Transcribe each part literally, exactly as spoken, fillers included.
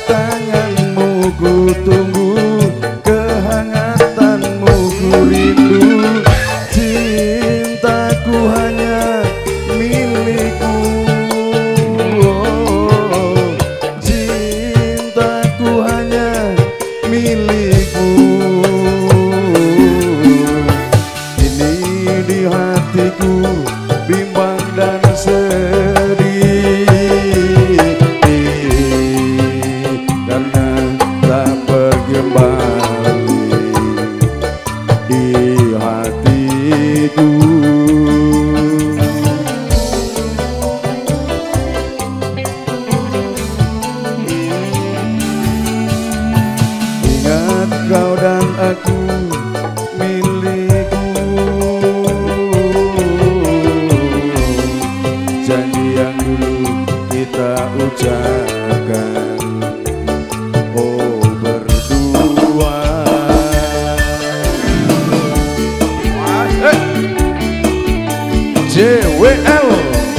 kedatanganmu ku tunggu, kehangatanmu ku rindu. Cintaku hanya milikmu, oh, cintaku hanya milikmu. Ini di hatiku bimbang dan sedih, karena tak pergi kembali di hatiku. Ingat kau dan aku milikmu, janji yang dulu kita ucapkan, oh berdua. J W L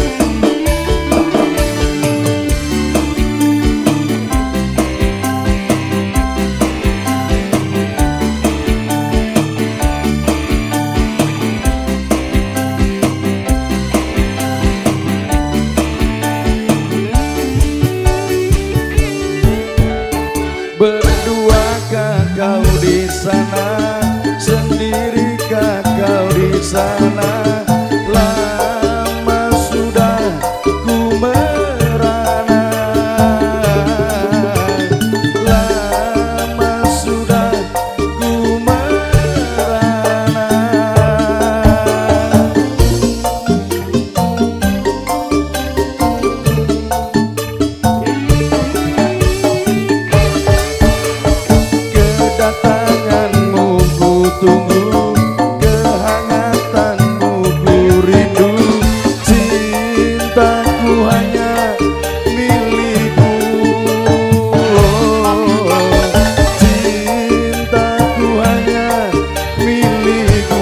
berduakah kau di sana, sendirikah kau di sana? Lama sudah ku merana, lama sudah ku merana. Kedatanganmu ku tunggu, kehangatanmu ku rindu. Cintaku hanya milikmu, oh, cintaku hanya milikmu.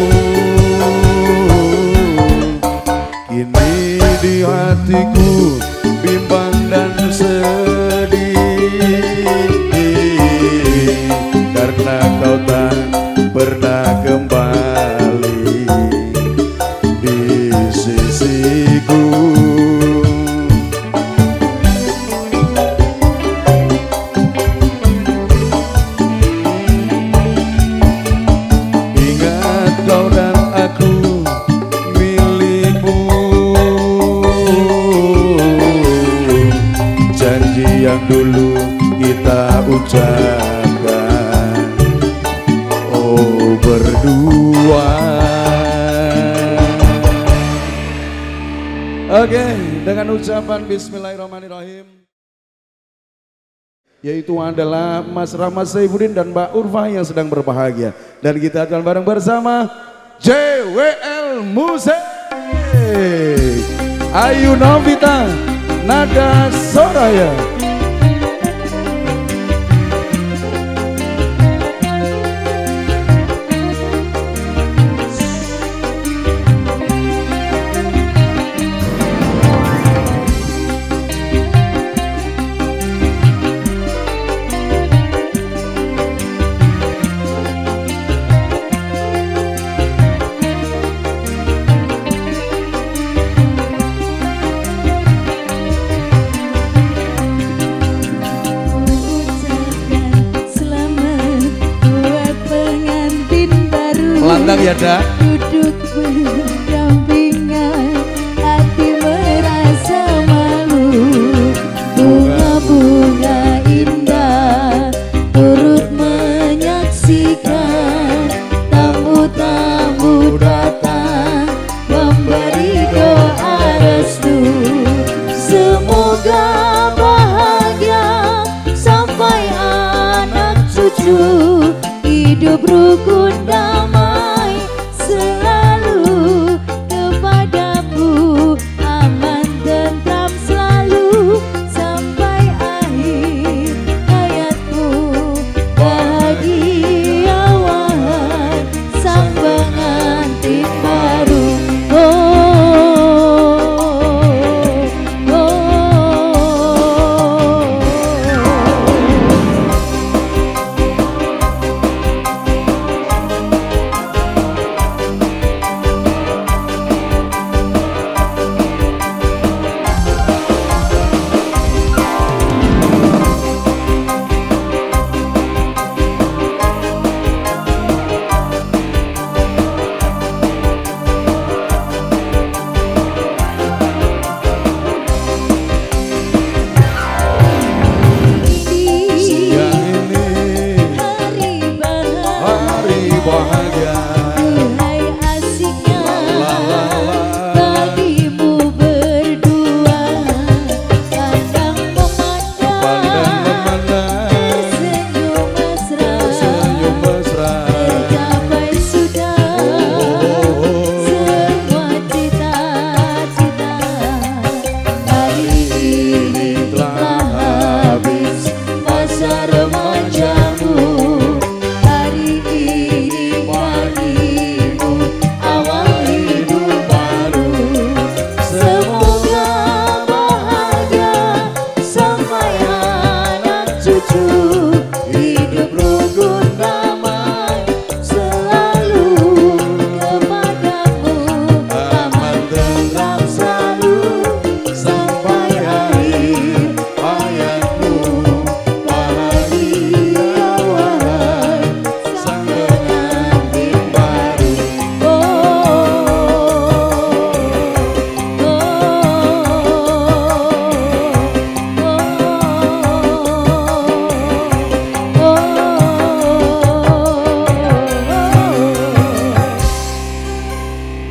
Kini di hatiku bimbang dan sedih, karena kau tak pernah kembali di sisiku. Ingat kau dan aku milikmu, janji yang dulu kita ucapkan, oh berdua. Oke, dengan ucapan Bismillahirrahmanirrahim, yaitu adalah Mas Rahmat Saifuddin dan Mbak Urfa yang sedang berbahagia, dan kita akan bareng bersama J W L Musik. Ayu Novita Nada Soraya. Landang ya dah. Duduk berdampingan, hati merasa malu. Bunga-bunga indah turut menyaksikan, tamu-tamu datang memberi doa restu. Semoga bahagia sampai anak cucu, hidup rukun damai.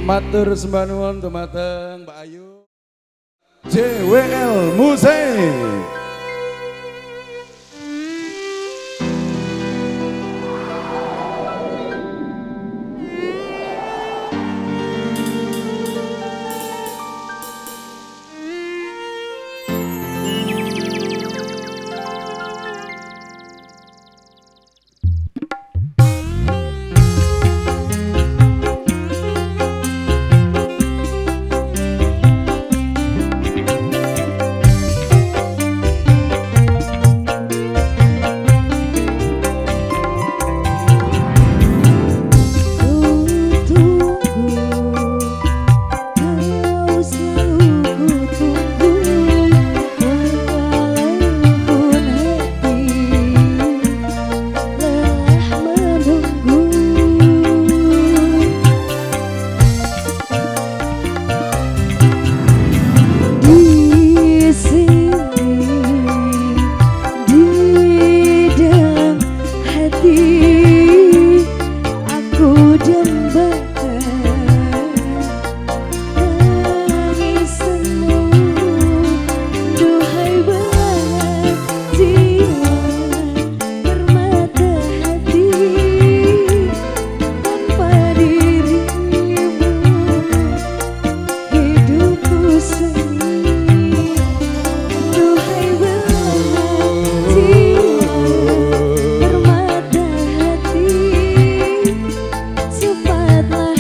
Matur sembah nuwun dumateng Mbak Ayu. J W L Musik. Cepatlah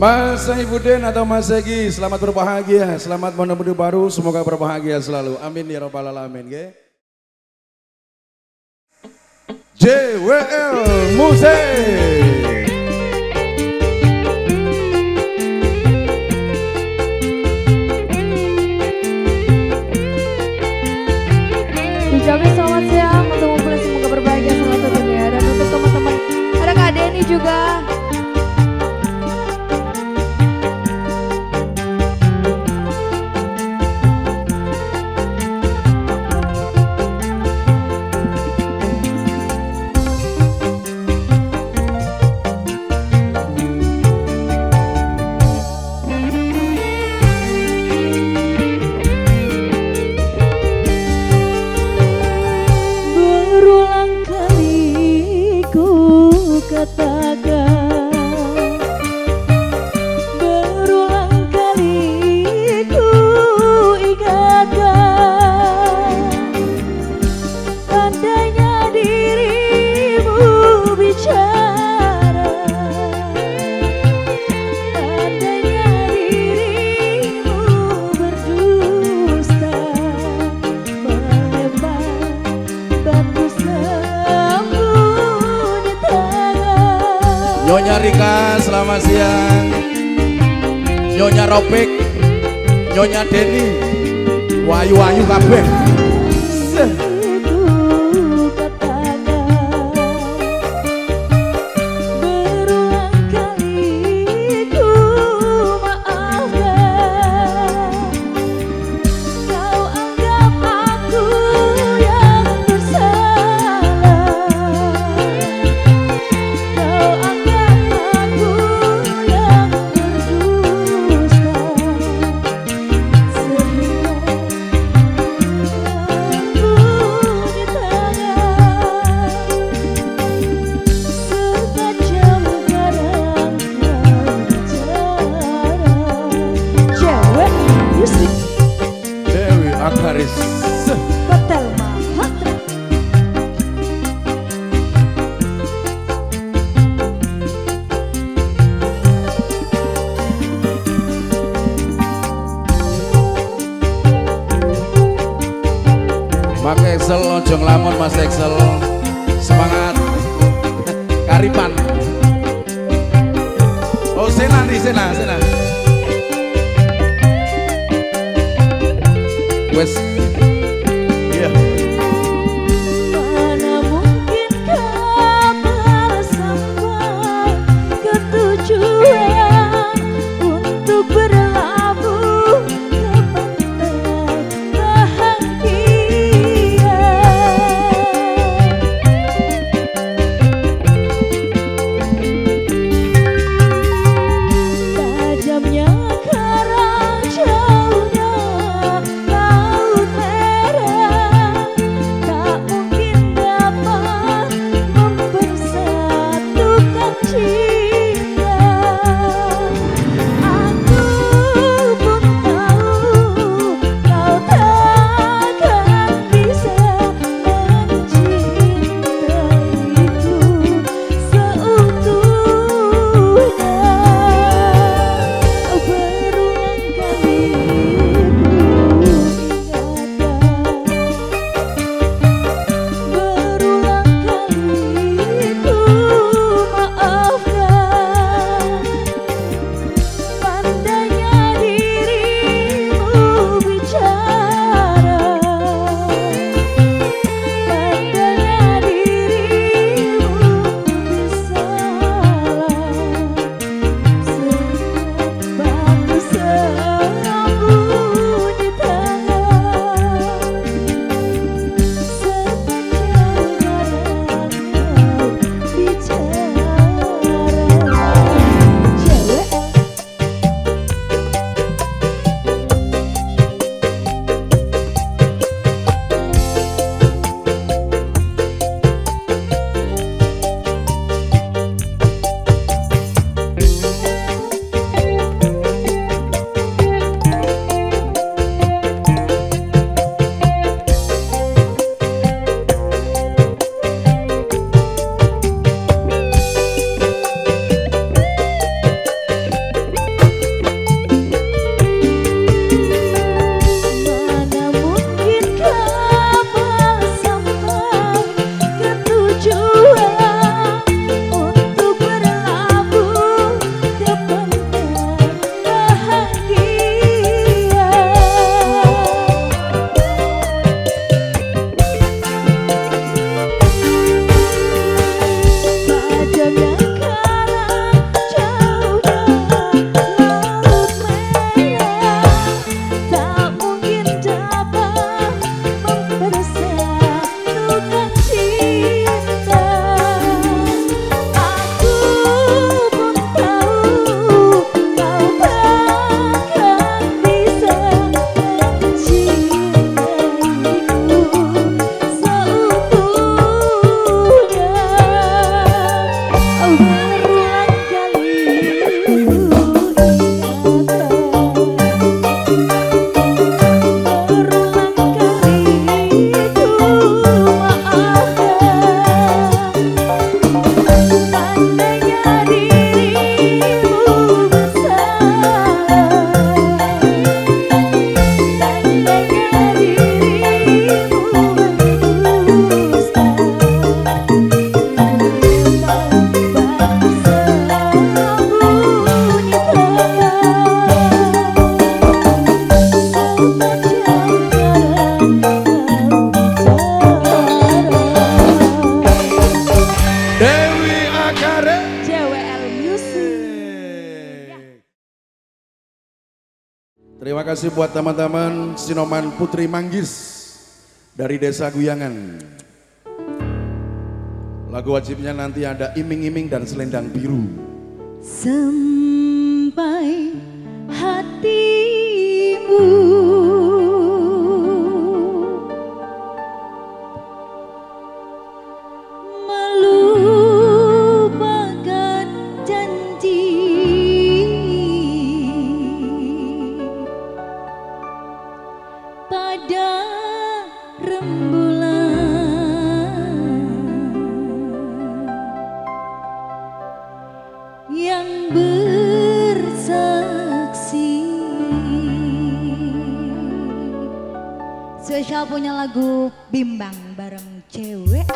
Mas Saifuddin atau Mas Segi, selamat berbahagia, selamat menemui baru, semoga berbahagia selalu. Amin ya rabbal alamin. Okay? J W L Musik. Ucapin selamat siang untuk mempelai, semoga berbahagia selalu tentunya. Dan untuk teman-teman, ada Kak Denny juga. Katakan, berulang kali ku ingatkan, andainya dirimu bicara, andainya dirimu berdusta, melempar batu sembunyi tangan. Nyonya Rika selamat siang, Nyonya Ropik, Nyonya Denny, wayu-wayu kabeh. Berulang kali ku maafkan, kau anggap aku yang bersalah, kau anggap aku yang berdusta, sehingga aku setajam garang kau bicara. Cewek musik Dewi Akaris. Betel Mahatra. Mas Excel ojo ngelamun Mas Excel. Semangat. Karipan. Oh Sena nih Sena Sena. Wes. Iya. Mana mungkin kabar sampai ke tujuan untuk berlabuh ke pantai bahagia. Tajamnya karang, jauhnya laut Terima kasih buat teman-teman Sinoman Putri Manggis dari Desa Guyangan. Lagu wajibnya nanti ada Iming-iming dan Selendang Biru. Sampai hatimu melupakan janji pada rembulan yang bersaksi. Spesial punya lagu Bimbang bareng Cewek.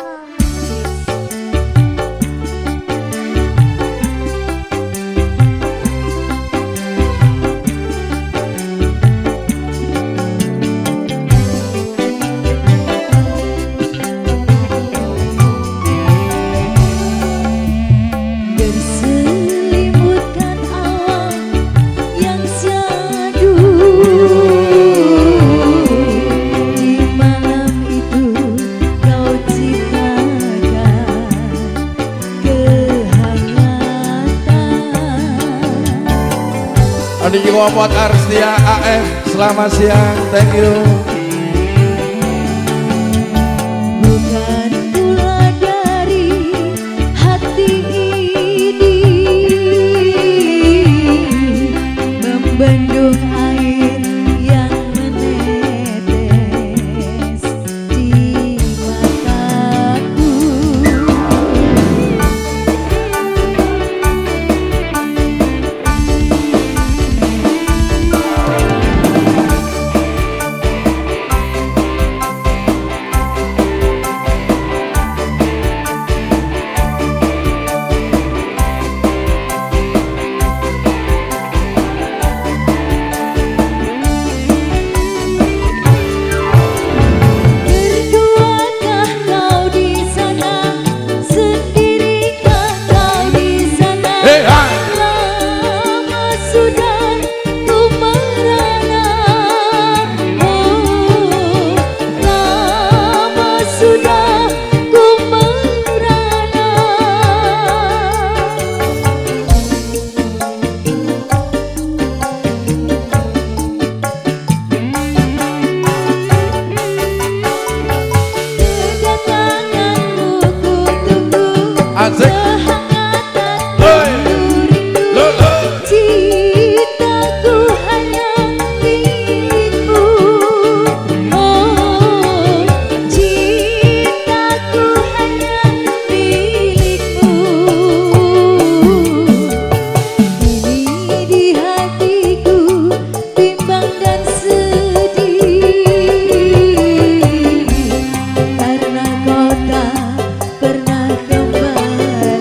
Adi Wapot Arstia A F, selamat siang, thank you. Bukan pula dari hati ini membendung air yang menetes di mataku. Pernah kembali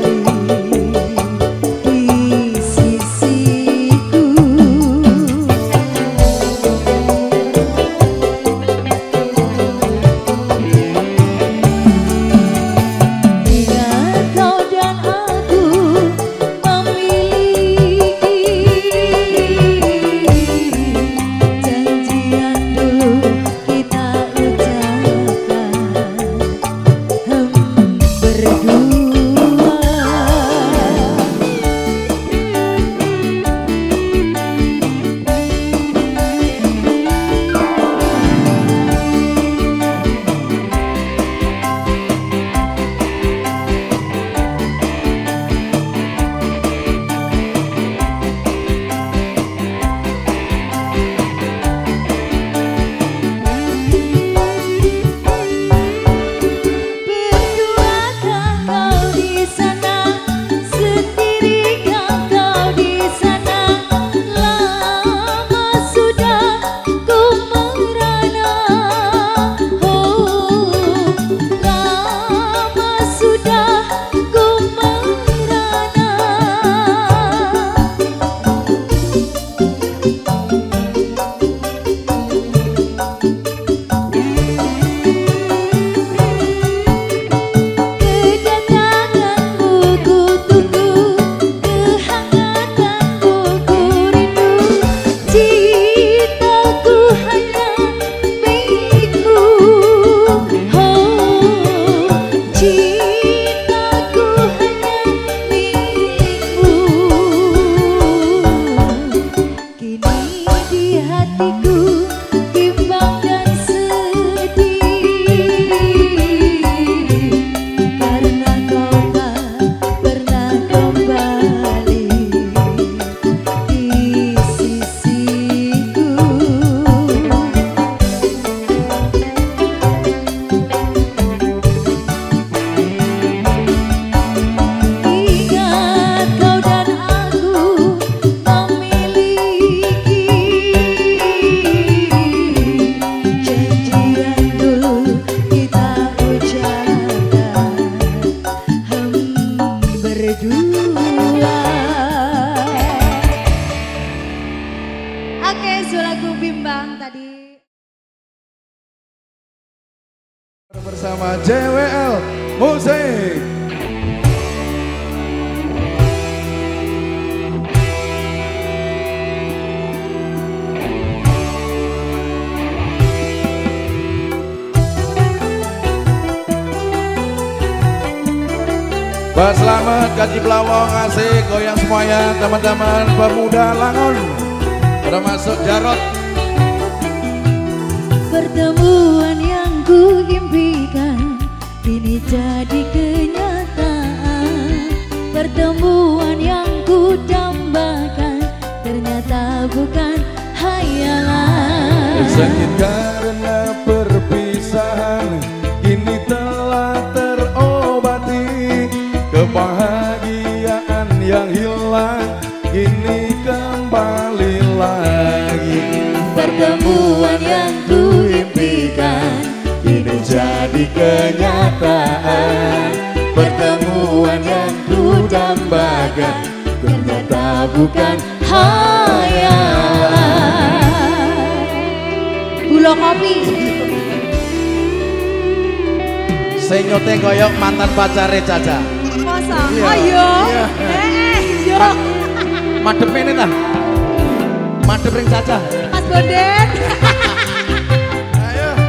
Mbak Slamet, Kaji Blawong, asik goyang semuanya teman-teman pemuda Langon. Udah masuk Jarot. Pertemuan yang ku impikan kini jadi kenyataan. Pertemuan yang ku dambakan ternyata bukan hayalan. Sakit karena perpisahan kini telah terobati. Kebahagiaan yang hilang kini kembali lagi. Pertemuan yang ku impikan kini jadi kenyataan. Pertemuan yang ku dambakan ternyata bukan hayalan. Gula kopi. Sing nyote koyok mantan pacare Caca. Masa? Iya. Oh iya. Iya. Eh, iya. Madep ini tah. Madep ring Caca. Mas Bondet. Ayo.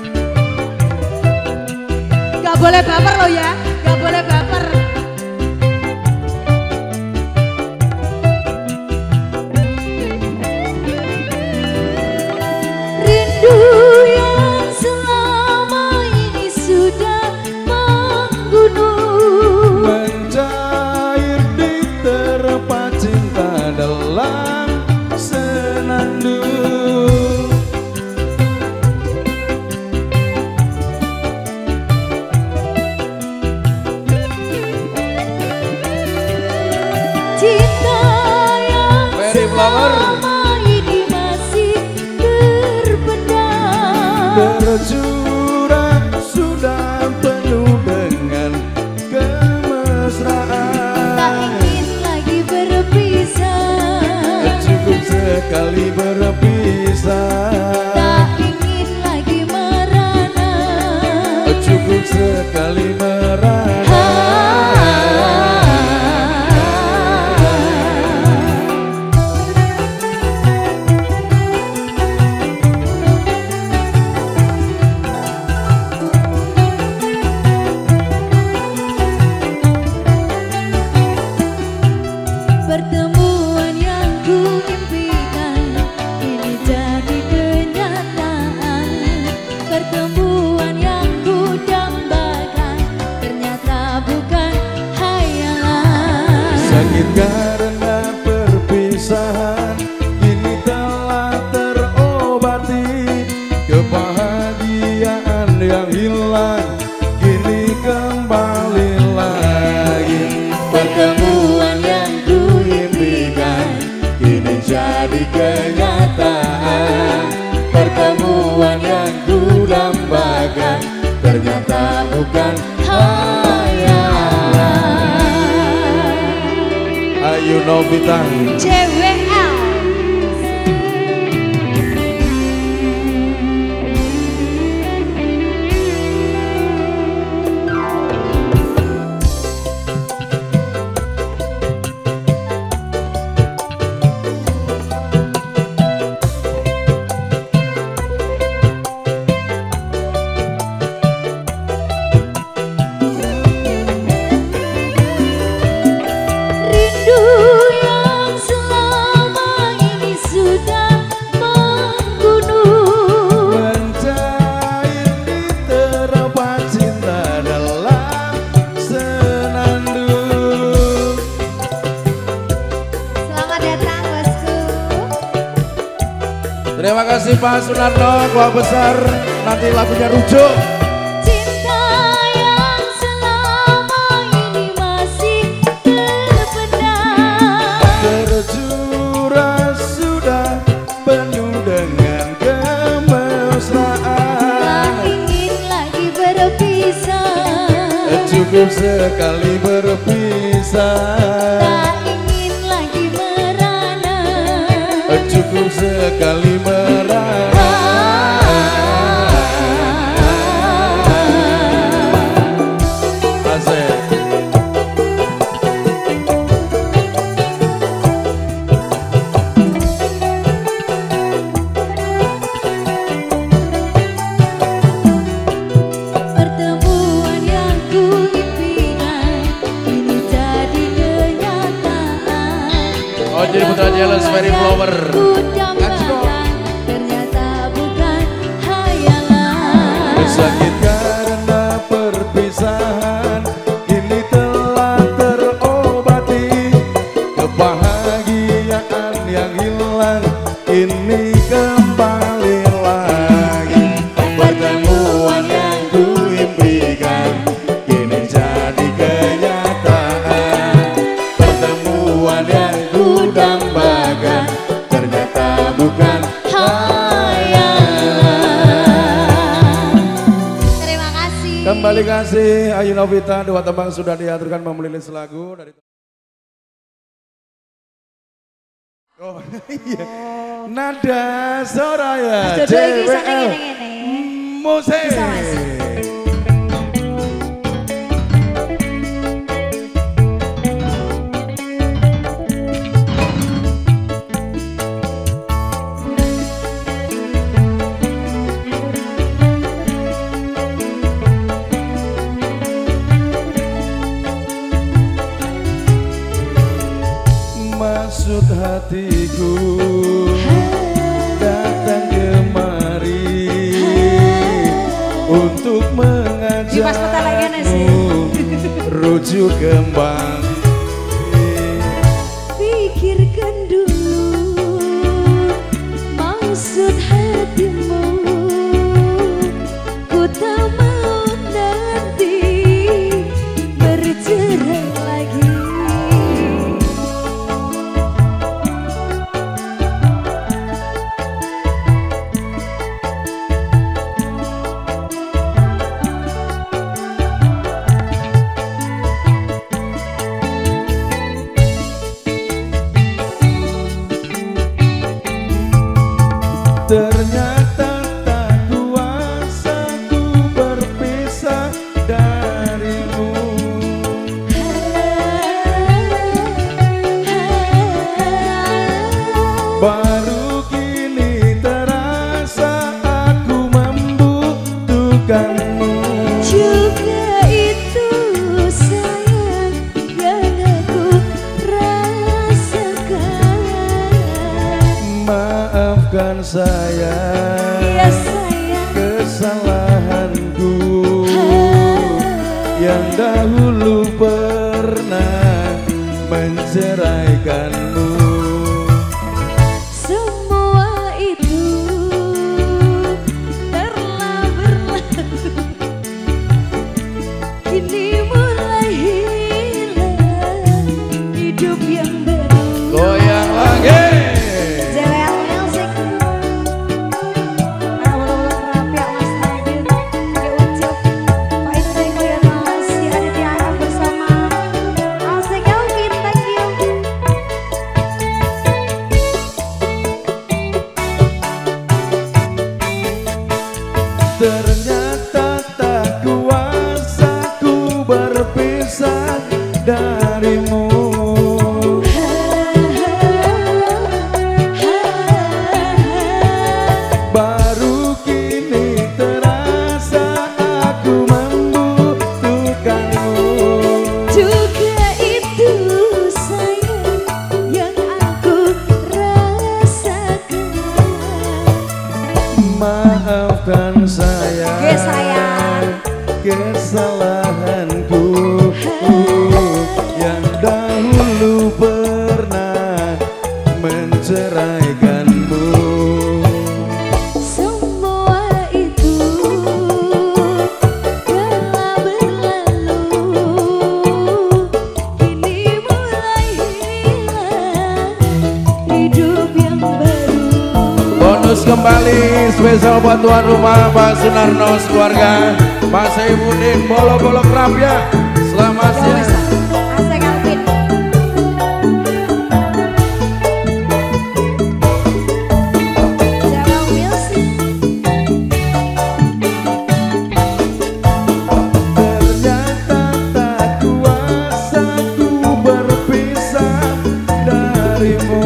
Gak boleh baper lo ya. Gak boleh baper. Rindu yang selama ini sudah menggunung, Mencair di terpa cinta dalam senandung. cinta yang Very flower. selama ini masih terpendam. Tercurah sudah penuh dengan kemesraan. Tak ingin lagi berpisah, Cukup sekali berpisah. tak ingin lagi merana. Cukup sekali merana. Pertemuan yang ku impikan kini jadi kenyataan. Pertemuan yang ku dambakan ternyata bukan hayalan. Sakit karena perpisahan kini telah terobati. Kebahagiaan yang hilang kini kembali lagi. Pertemuan yang ku impikan kini jadi kenyataan. Pertemuan yang ku dambakan ternyata bukan hayalan. Ayo Novita. J W L. Rindu yang selama ini sudah menggunung, Mencair di terpa cinta dalam senandung. selamat datang bosku. Terima kasih Pak Sunarno, Kuah Besar. Nanti lagunya rujuk. Cinta yang selama ini masih terpendam. Tercurah sudah penuh dengan Tak kemesraan. ingin lagi berpisah, Cukup sekali berpisah. tak ingin lagi merana. Cukup sekali merana. Asik. Pertemuan yang ku impikan kini jadi putra jealous very flower. Let's go. Ternyata bukan hayalan. Sakit karena perpisahan, kini telah terobati. Kebahagiaan yang hilang, kini kembali lagi. Pertemuan yang kuimpikan, kini jadi kenyataan. Pertemuan yang kudambakan, ternyata bukan hayalan. Terima kasih. Kembali kasih Ayu Novita, dua tembang sudah diaturkan memilih lagu dari. Oh iya. Nada Soraya Mas Dodo iki J W sana L ngene-ngene. Musik. Bisa, Mas. Maksud hatiku datang kemari untuk Di pas peta lagi nih sih. mengajakmu rujuk kembali. Pikirkan dulu maksud hatimu. Ku tak mau nanti bercerai lagi. Ternyata tak kuasa ku berpisah darimu. Baru kini terasa aku membutuhkanmu. Juga itu sayang yang aku rasakan. Maafkan saya, Ya sayang, kesalahanku yang dahulu pernah menceraikanmu. semua itu telah berlalu. Kini mulai hilang hidup yang baru. Goyang lagi. J W L Music. Para bolo-bolo kerapiak Mas Nadine, Dek Ucup, Pak Ite Koyan masih ada Tiara bersama Alsek Kelvin, thank you. Ternyata tak kuasa ku berpisah darimu. Baru kini terasa aku membutuhkanmu. Juga itu sayang yang aku rasakan. Maafkan saya, Oke, sayang. kesalahanku yang dahulu pernah menceraikanmu. Semua itu telah berlalu. Kini mulai hilang hidup yang baru. Bonus kembali spesial buat tuan rumah Pak Sunarno keluarga, Pak Saifuddin, bolo-bolo kerapiak. Selamat siang. Alsek Kelvin. J W L Music. Ternyata tak kuasa ku berpisah darimu.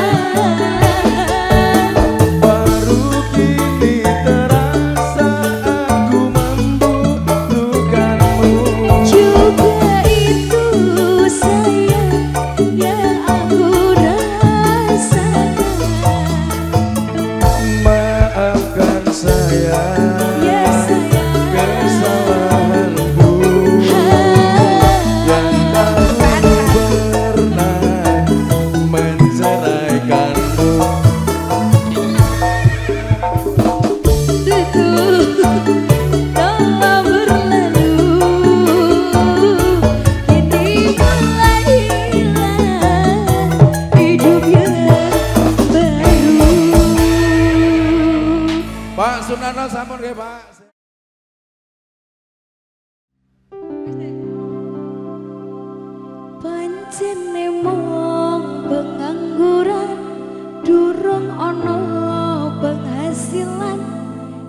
Baru kini terasa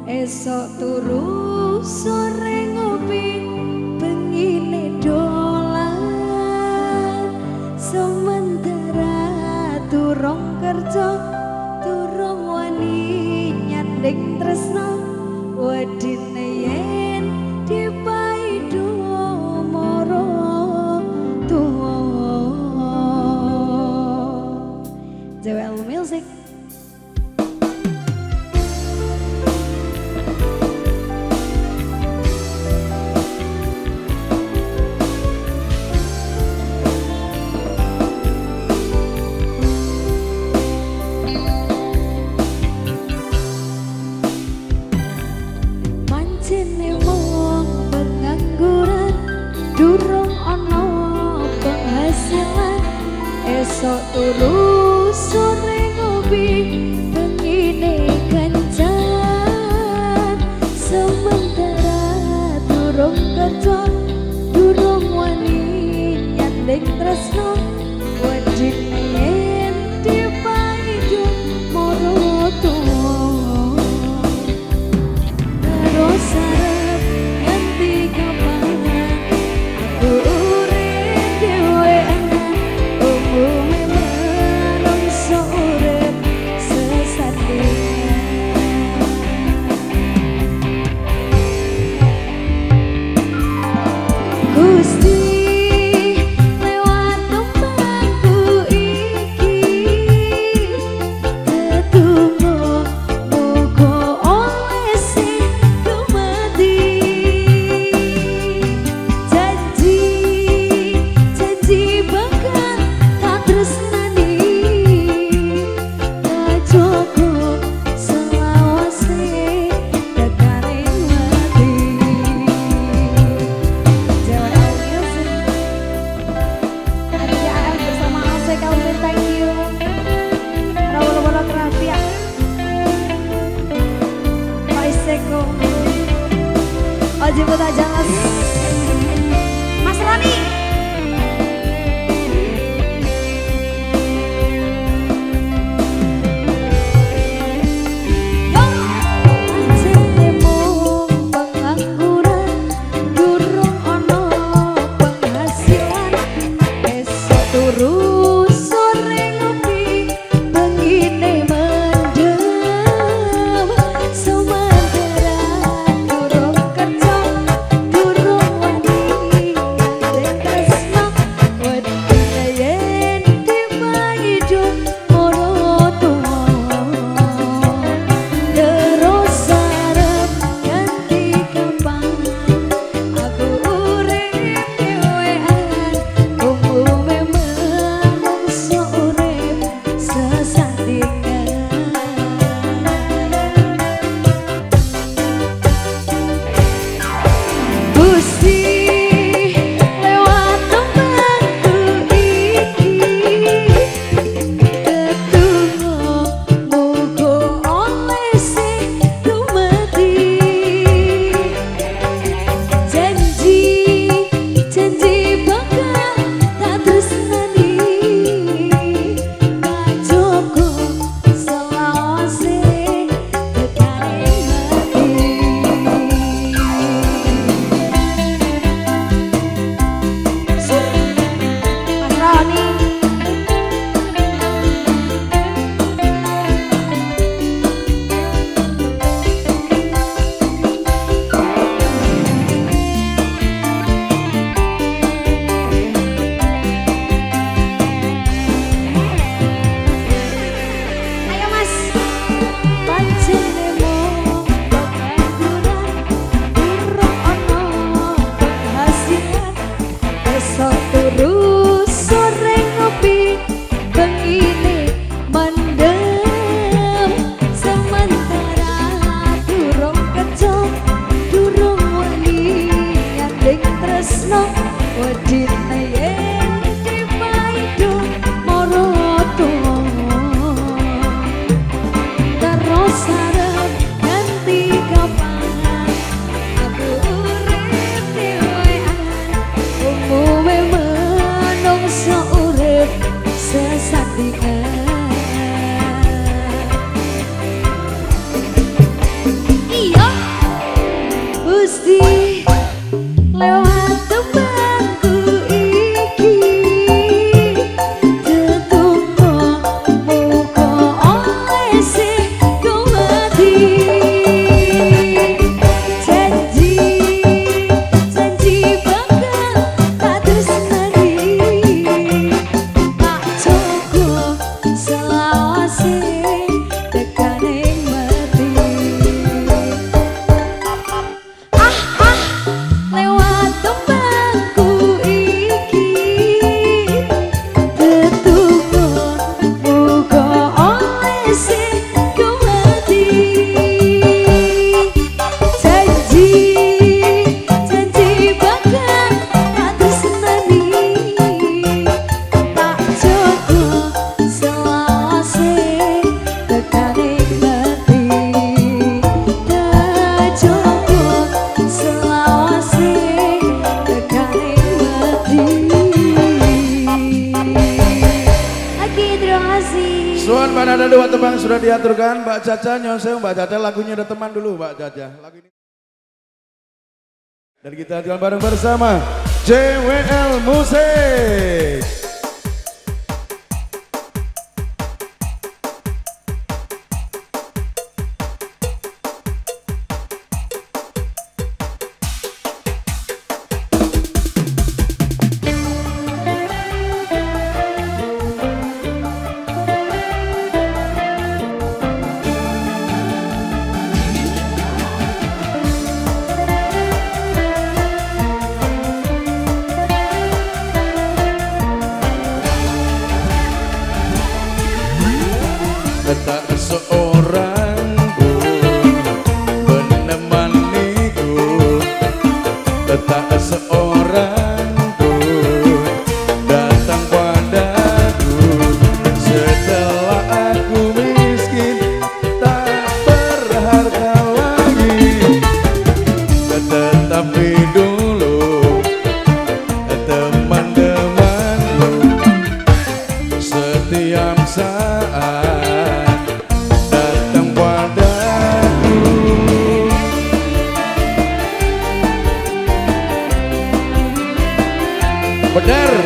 esok turu sore ngopi pengine dolan sementara turung kerja turung wani nyanding tresno wedine yen dipaido moro tuwa J W L Music. Durung ono penghasilan esok turu sore ngopi pengine kencan sementara durung kerja durung wani nyanding tresno wedine yen dipaido moro tuwa terus arep nganti kapan Oh jemput aja mas Mas Roni. Durung ono penghasilan esok turu sore ngopi pengine mendem sementara durung kerja durung Kawan-kawan ada dua tebang sudah diaturkan. Mbak Caca nyoseo, Mbak Caca lagunya ada teman dulu Mbak Caca. Lagu ini. Dan kita akan bareng bersama J W L Musik. Tak seorang pun menemaniku, tak seorang pun datang padaku setelah aku miskin tak berharga lagi. Tetapi dulu teman-temanku setiap saat benar.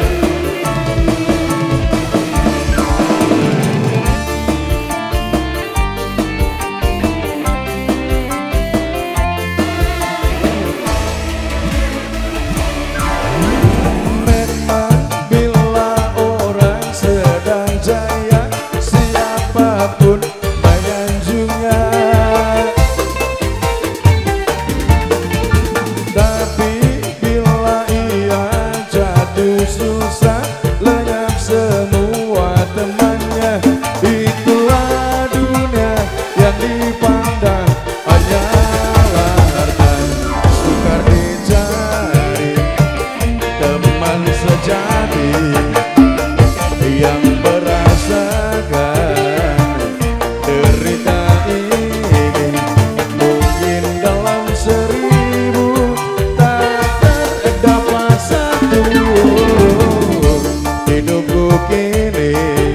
Memang bila orang sedang jaya, siapapun menyanjungnya. Tapi susah lenyap semua temannya. Itulah dunia yang dipandang hanyalah harta. Sukar dicari teman sejati yang merasakan derita ini. Mungkin dalam seribu tak terdapat satu. Hidupku kini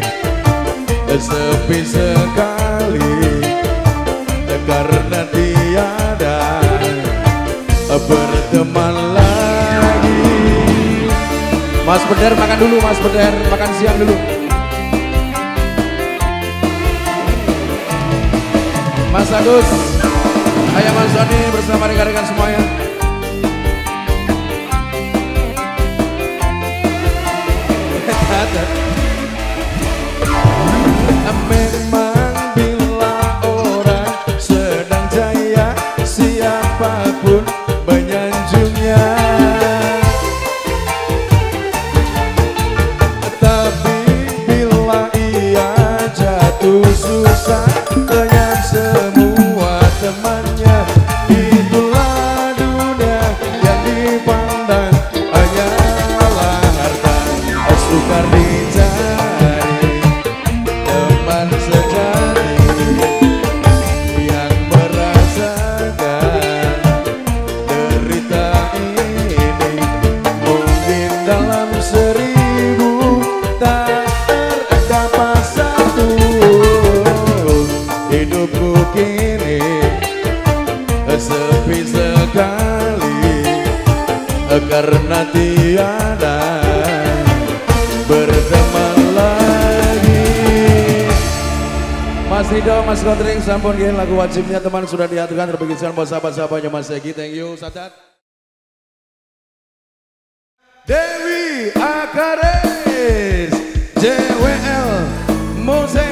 sepi sekali karena tiada berteman lagi. Mas Beder makan dulu, Mas Beder makan siang dulu. Mas Agus, Ayah Mas Sony bersama rekan-rekan semuanya. Memang bila orang sedang jaya, siapapun menyanjungnya. Tapi bila ia jatuh susah, lenyap semua temannya. Itulah dunia yang dipandang hanyalah harta. Sukar dicari teman sejati yang merasakan derita ini. Mungkin dalam seribu tak terdapat satu. Hidupku kini sepi sekali karena tiada berteman lagi. Mas Rido, Mas Kodring, sampun gini lagu wajibnya teman sudah diaturkan terbikinkan buat sahabat-sahabatnya Mas Egi. Thank you, Sadat. Dewi Akaris, J W L Musik.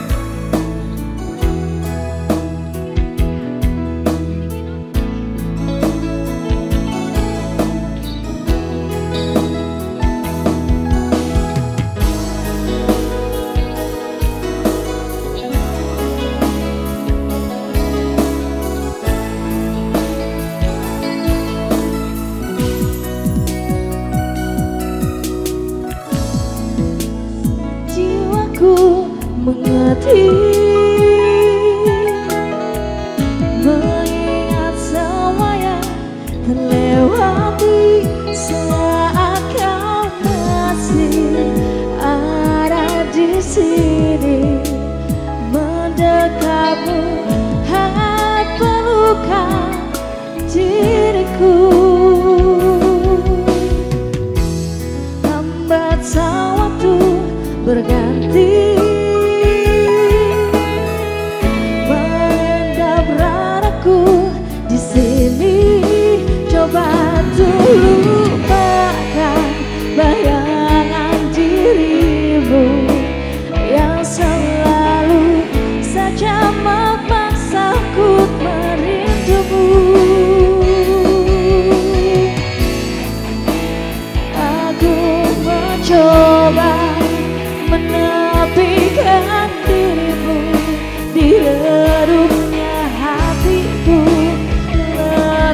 Mengerti, mengingat semua yang terlewati saat kau masih ada di sini.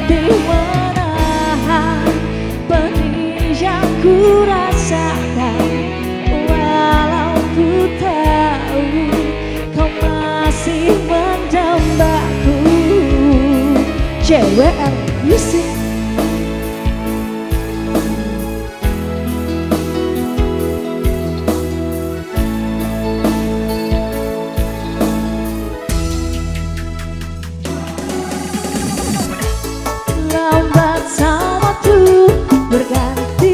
letih menahan pedih yang ku rasakan. Walau ku tahu kau masih mendambaku. J W L Music. Lambat sama waktu berganti,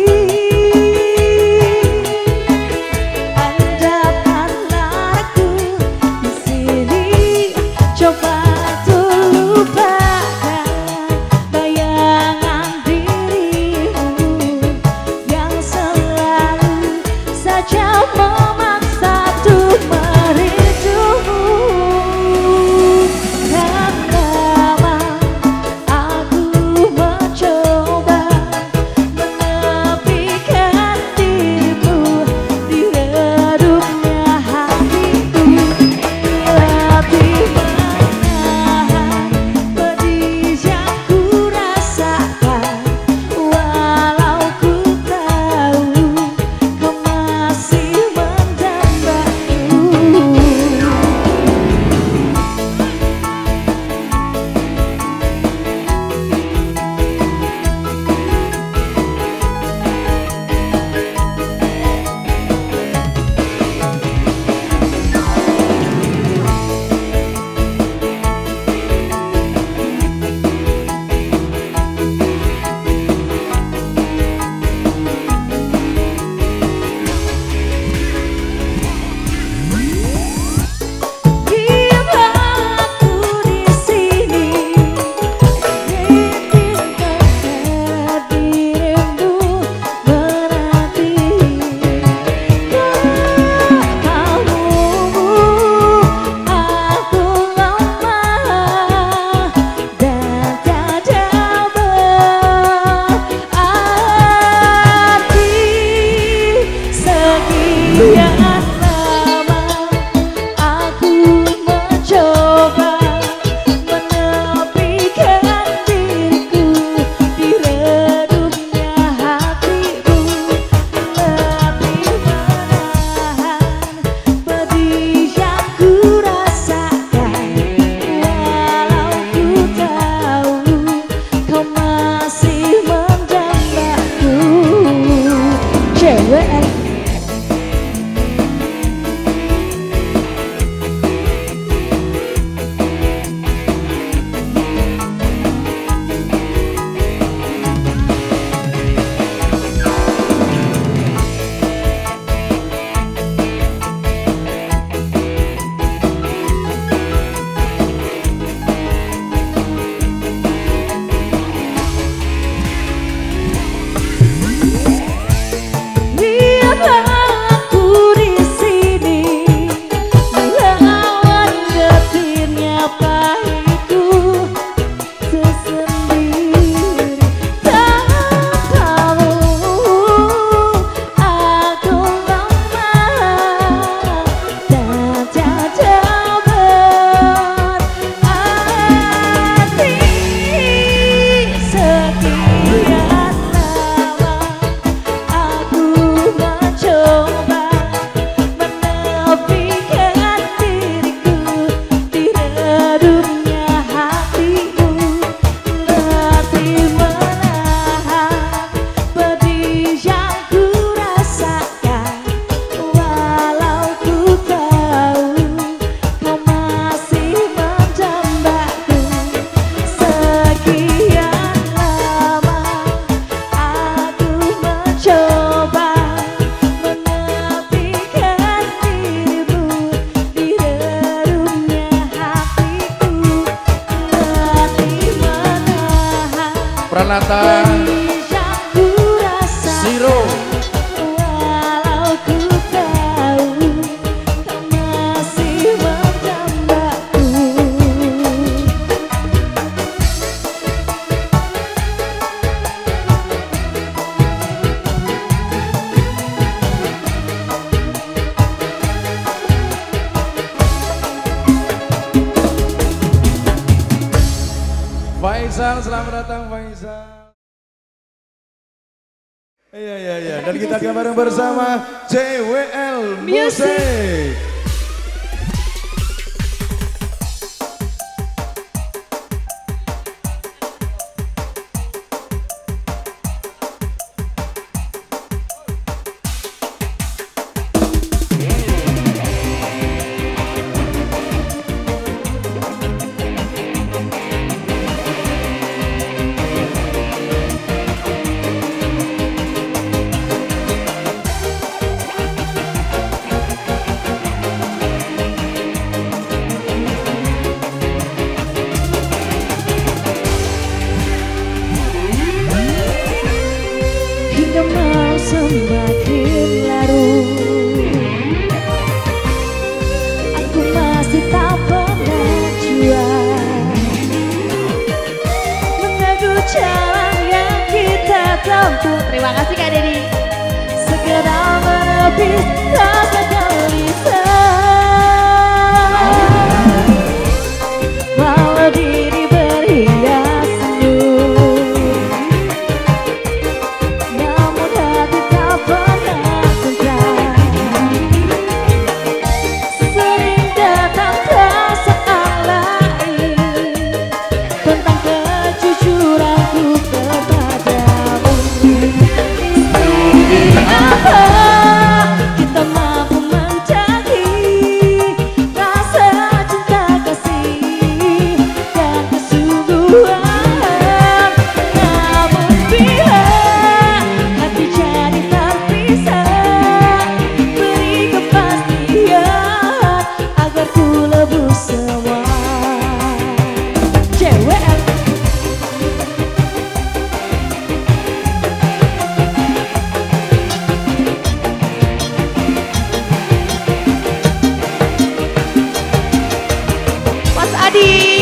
andapkanlah aku di sini, coba untuk lupakan bayangan dirimu yang selalu saja memaksa untuk merindumu. Karena aku mencoba menepikan dirimu di redupnya hatiku, letih menahan pedih yang ku rasakan. Walau ku tahu kau masih mendambaku. Diam aku di sini, izinkan dirimu menanti kamu. Aku lemah dan tiada berarti. Sekian lama aku mencoba menepikan diriku di redupnya hatimu, letih menahan pedih yang ku rasakan. Walau ku tahu kau masih mendambaku. J W L. Pranata Zero. Walau ku tahu kau masih mendambaku. Faisal, selamat datang Faisal. Iya iya iya dan kita akan bareng bersama J W L Music. Semakin larut, aku masih tak pernah jual meneguh jalan yang kita tempuh. Terima kasih Kak Dedi. Segera menepis rasa gelisah, walau diri berhias senyum, namun hati tak pernah tentram. Sering datang perasaan lain tentang kejujuranku kepadamu. Ini apa kita mampu mencari rasa cinta kasih dan kesungguhan, namun bila hati jadi terpisah, beri kepastian agar ku lebus semua. J W L. Mas Adi.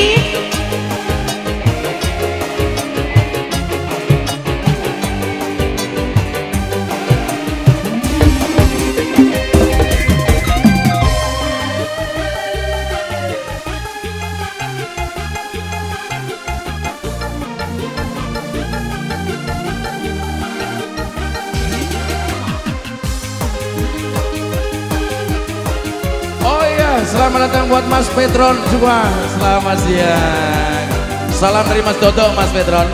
Oh iya, selamat datang buat Mas Petron semua. Selamat siang. Salam dari Mas Dodo, Mas Petron.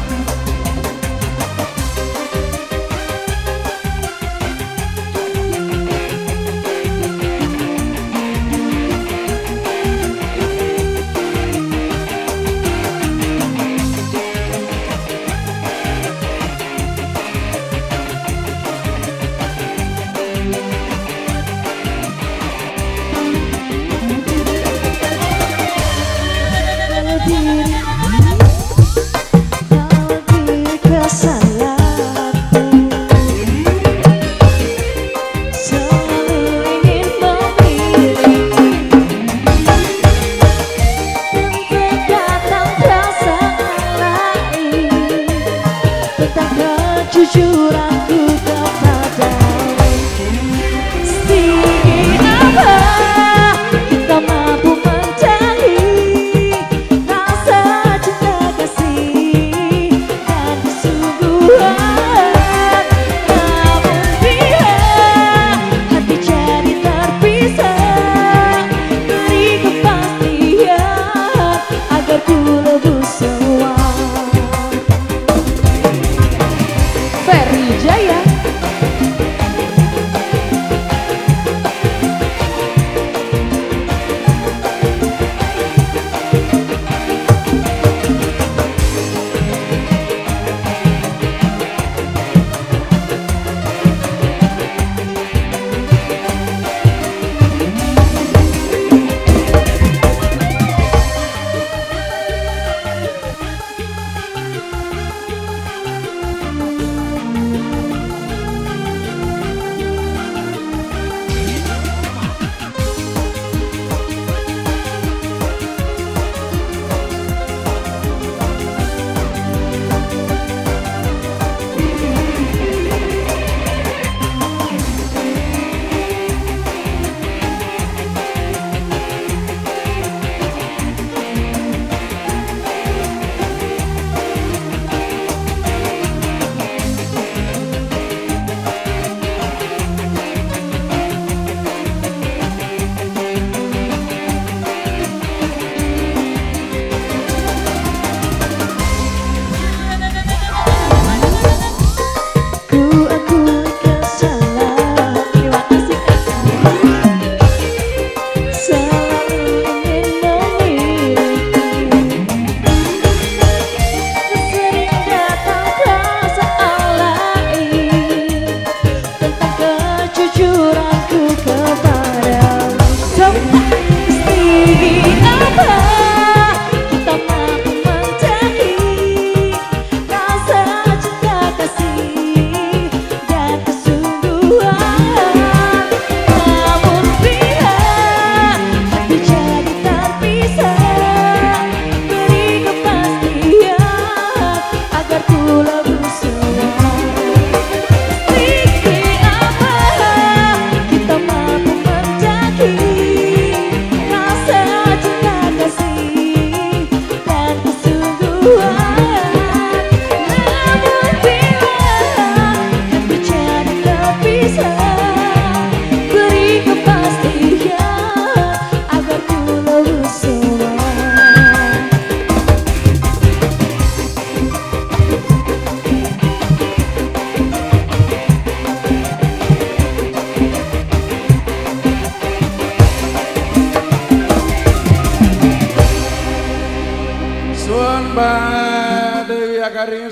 Kejujuranku kepadamu. Sedikit apa kita mampu mencari rasa cinta kasih dan kesungguhan, namun bila hati jadi terpisah, beri kepastian agar ku lebus semua. Ferry Jaya.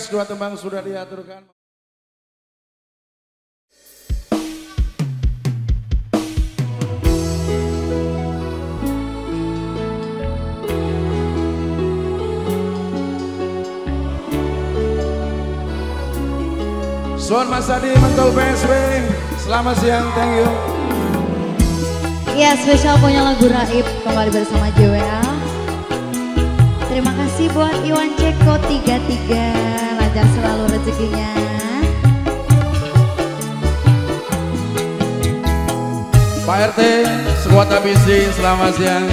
Fans, dua tembang sudah diaturkan. Suan Mas Adi, Mentul P S B, selamat siang, thank you. Ya, spesial punya lagu Raib kembali bersama J W L. Terima kasih buat Iwan Ceko tiga tiga, lancar selalu rezekinya. Pak R T, sekuat abisi, selamat siang.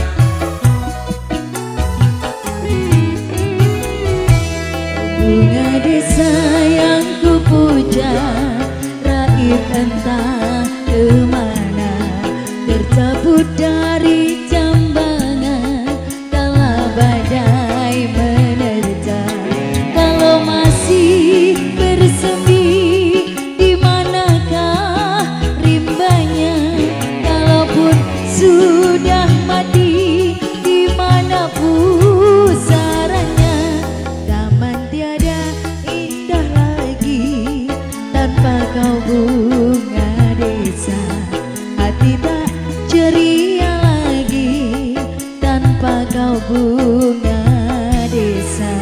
Bunga desa yang ku puja, raib entah kemana, tercabut dari jambangan kala badai menerjang. Kalau masih bersemi, di manakah rimbanya? Kalaupun sudah mati, di mana pusaranya? Taman tiada indah lagi tanpa kau bunga desa. Hati tak ceria lagi tanpa kau bunga desa.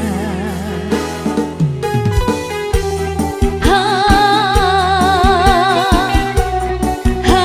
Ha, ha.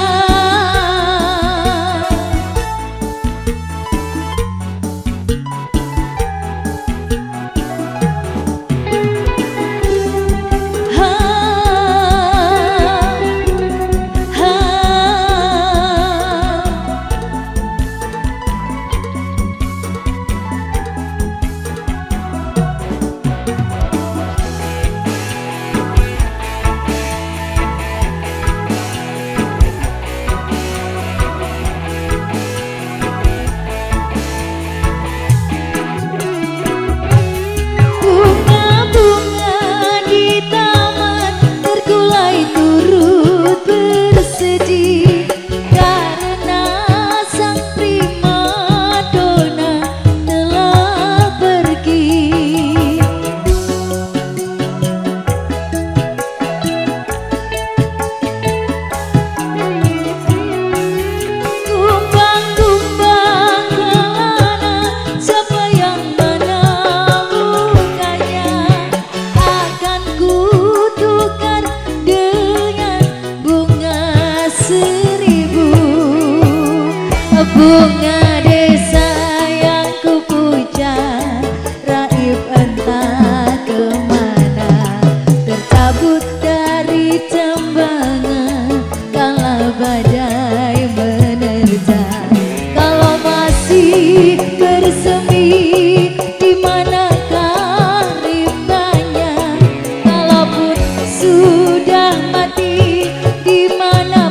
Bunga desa yang ku puja, raib entah kemana, tercabut dari jambangan kala badai menerjang. Kalau masih bersemi, di manakah rimbanya? Kalaupun sudah mati, di mana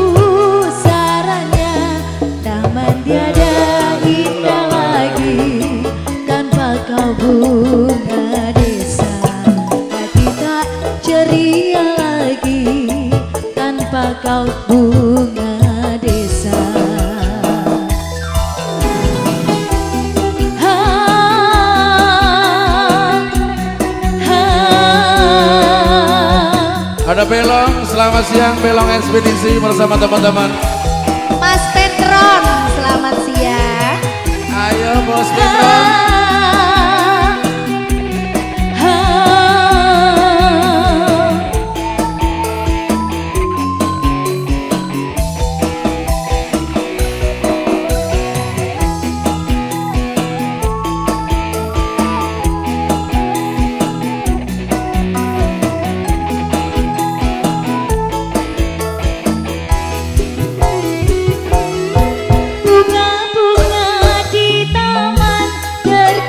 pusaranya? Taman tiada indah lagi tanpa kau bunga desa. Hati tak ceria lagi tanpa kau bunga desa. Ha, ha. Ada Belong, selamat siang Belong Ekspedisi bersama teman-teman. Mas Petron, selamat siang. Ayo Bos Petron. Bunga-bunga di taman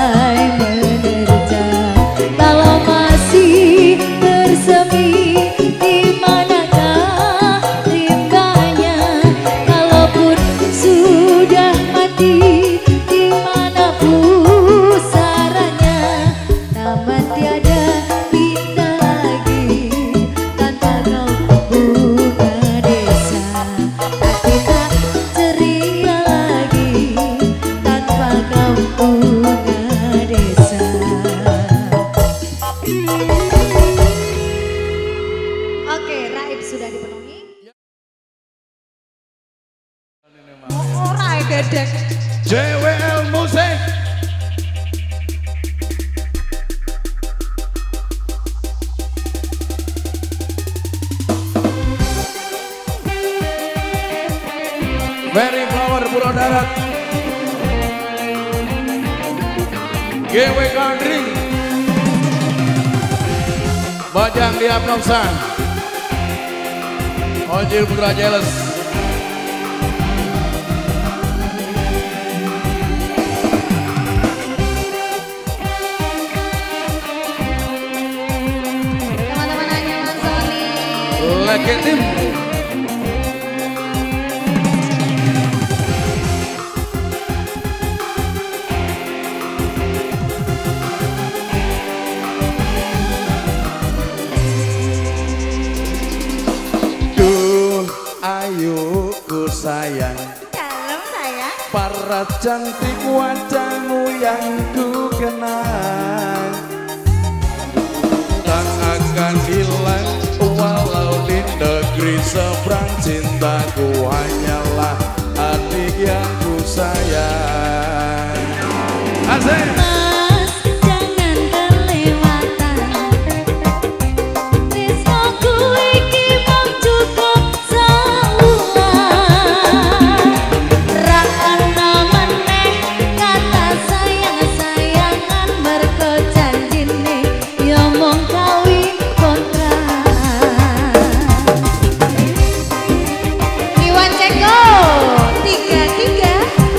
mulai menerjang. Kalau masih bersemi, di manakah rimbanya? Kalaupun sudah mati, di mana pusaranya? Taman tiada indah lagi tanpa kau bunga desa. Hati tak ceria lagi tanpa kau bunga desa. Oke, Raib sudah dipenuhi. Oh, Raib dedek. J W L Music. Very Flower Pulau Darat. G W Country. Bajang di Abnoksan. Ojil Putra Jealous. Teman-teman Anyaman Sony. Leke Tim. Duh, ayuku sayang, Dalam saya. para cantik wajahmu yang ku kenang tak akan hilang walau di negeri seberang. Cintaku hanyalah adik yang ku sayang. Asik. Mas, jangan kelewatan. Tresnoku iki mung cukup saulan. Ra ana meneh kata sayang-sayangan, mergo janjine ya mung kawin kontrak. Iwan Ceko tiga tiga.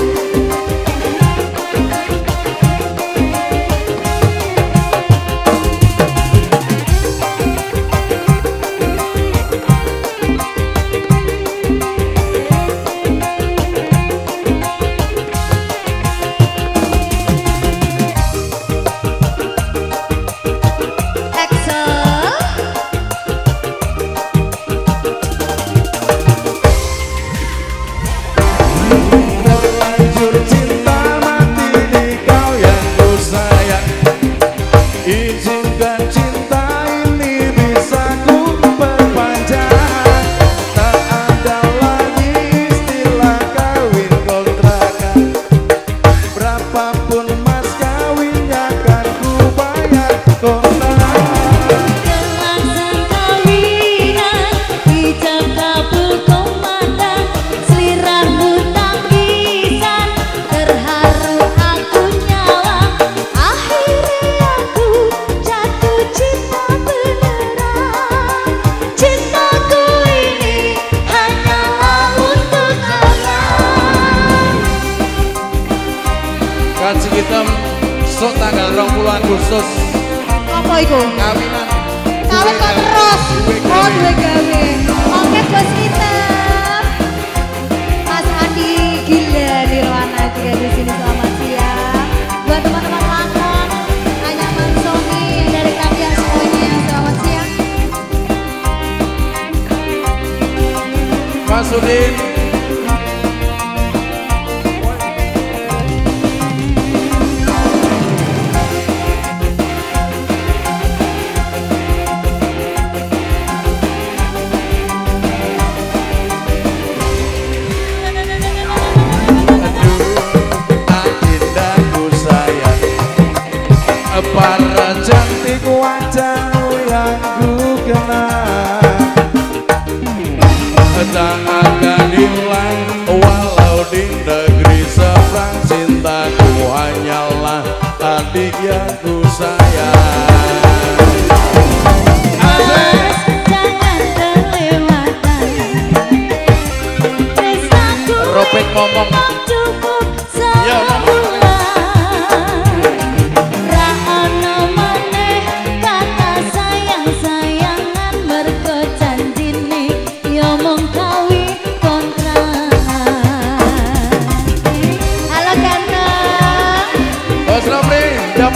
Terlanjur cinta mati di kau yang ku sayang. Izinkan cinta ini bisa ku perpanjang. Tak ada lagi istilah kawin kontrakan. Berapapun mas kawinnya akan ku bayar kontrakan. Kelaksan kawinan, ijab kabul komandan, seliramu tangisan, terharu aku nyala. Akhirnya aku jatuh cinta beneran. Cintaku ini hanyalah untuk abang. Kasih kita sok tanggal dua puluh Agustus Apa itu? kawinan. Kawin kok terus, oh dua gawe. Oke bos kita, Mas Andi gila Nirwana juga di sini, selamat siang. Buat teman-teman Lakon, Anyaman Sony dari kalian semuanya, selamat siang. Mas Udin. Adindaku sayang, para cantik wajahmu yang ku kenal tak akan hilang walau di negeri seberang. Cintaku hanyalah adik yang ku sayang. Asik. Jangan kelewatan, tresnaku Ropek ngomong. cukup Ya, ngomong. sebulan.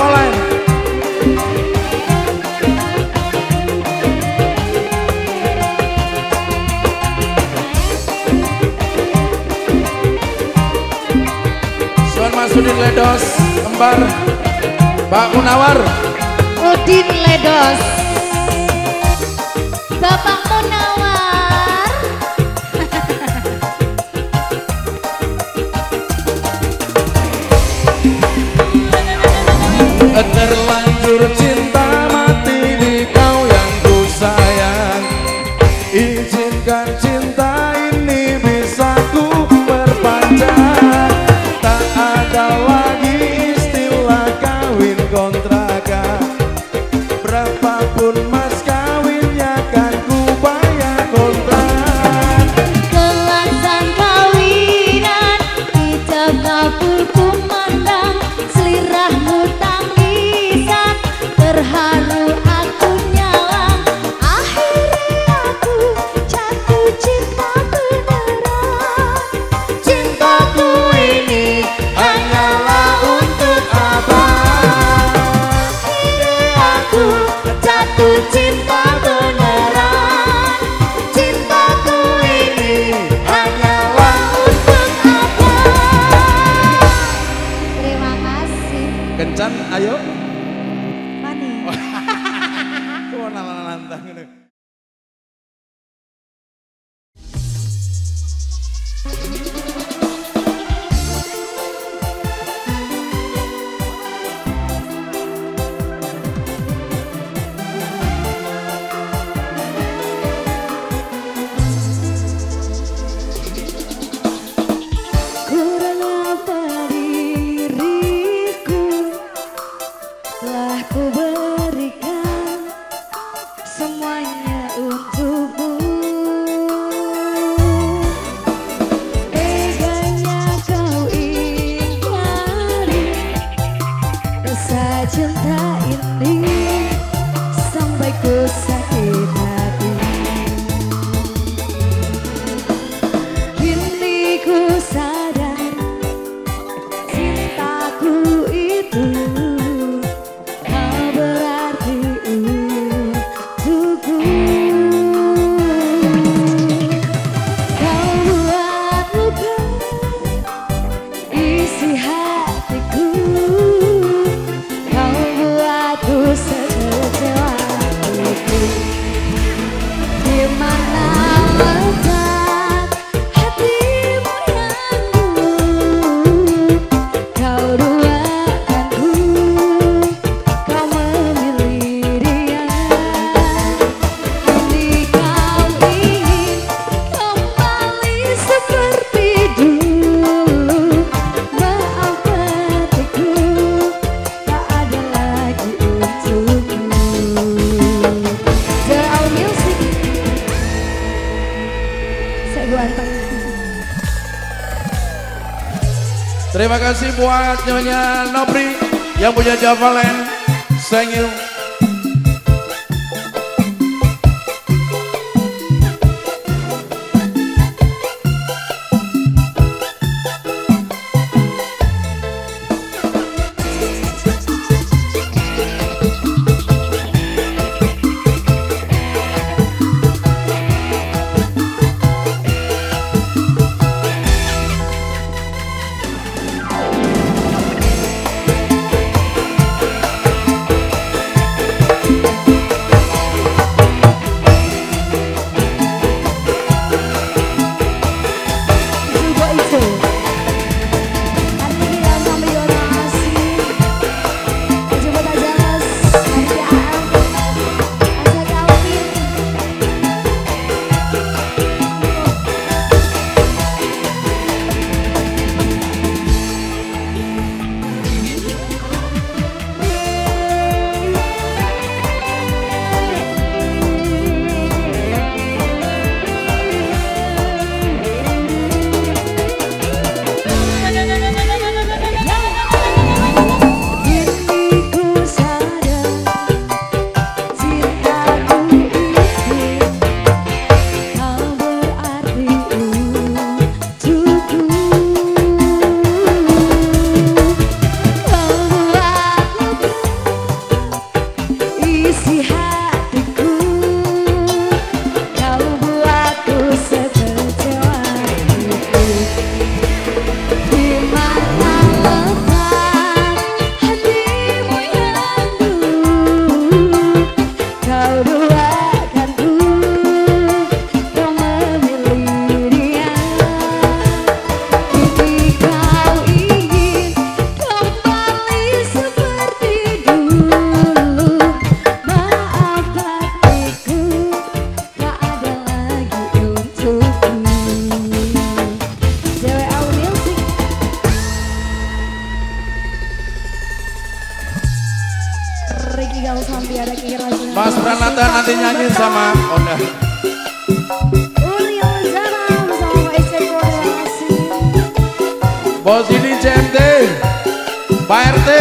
Javolen. Suan Masudin Ledos, Kembar, Pak Munawar. Udin Ledos, Bapak Munawar. Terlanjur cinta mati di kau yang ku sayang. Izinkan cinta ini bisa ku perpanjang. Tak ada lagi istilah kawin kontrakan. Berapapun mas kawinnya kan ku bayar kontrak. Kelasan kawinan hijab kabul kumandang, selirahmu tangisan terharu aku nyalang. Akhirnya aku jatuh cinta beneran. Cintaku ini hanyalah untuk abang. Aku jatuh cinta beneran. Cintaku ini hanyalah Untuk abang. Terima kasih. kencan, ayo. Mana? Kau nantang ini. Kurang apa diriku telah ku berikan semuanya untukmu. Teganya kau ingkari rasa cinta ini sampai ku sakit hati. Kini ku sadar cintaku itu tak berarti untukku. Kau buat luka isi hatiku. Kau buatku sekecewa itu. Di mana letak hatimu yang dulu kau duakanku, kau memilih dia. Kini kau ingin kembali seperti dulu. Maaf hatiku, tak ada lagi untukmu. Soal music, saya ganteng. Terima kasih buat Nyonya Nopri yang punya Javolen. Thank you. Ricky Galsampi, ada Kiki Rajin. Mas Pranata nanti nyanyi sama Onda. Uli Ozana bersama Pak Eko, terima kasih. Bos ini C M T, Pak R T.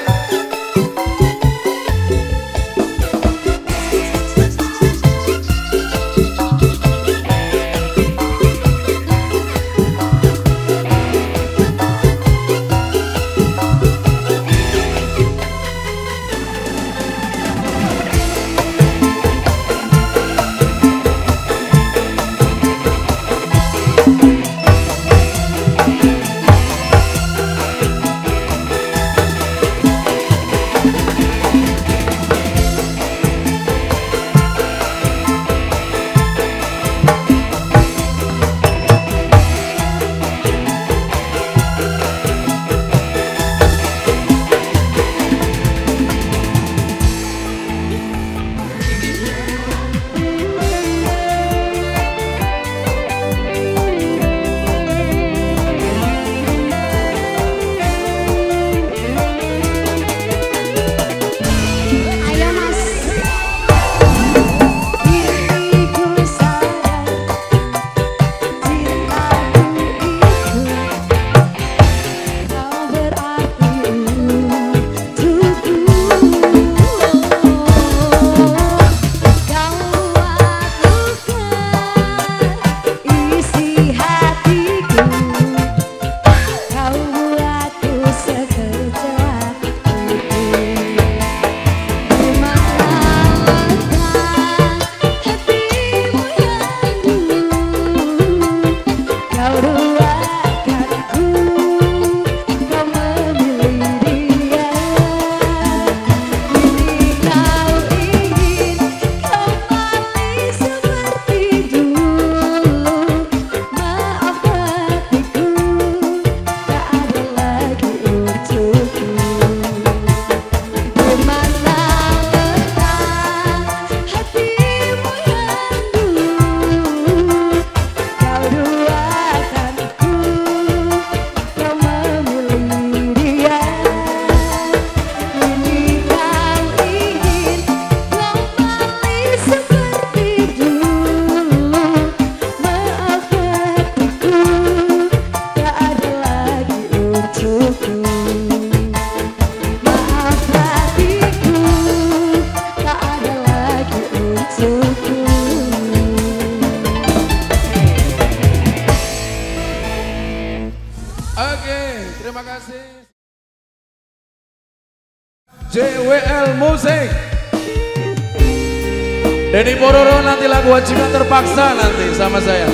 Terima kasih. J W L Musik. Denny Pororo nanti lagu Wajiban Terpaksa nanti sama saya.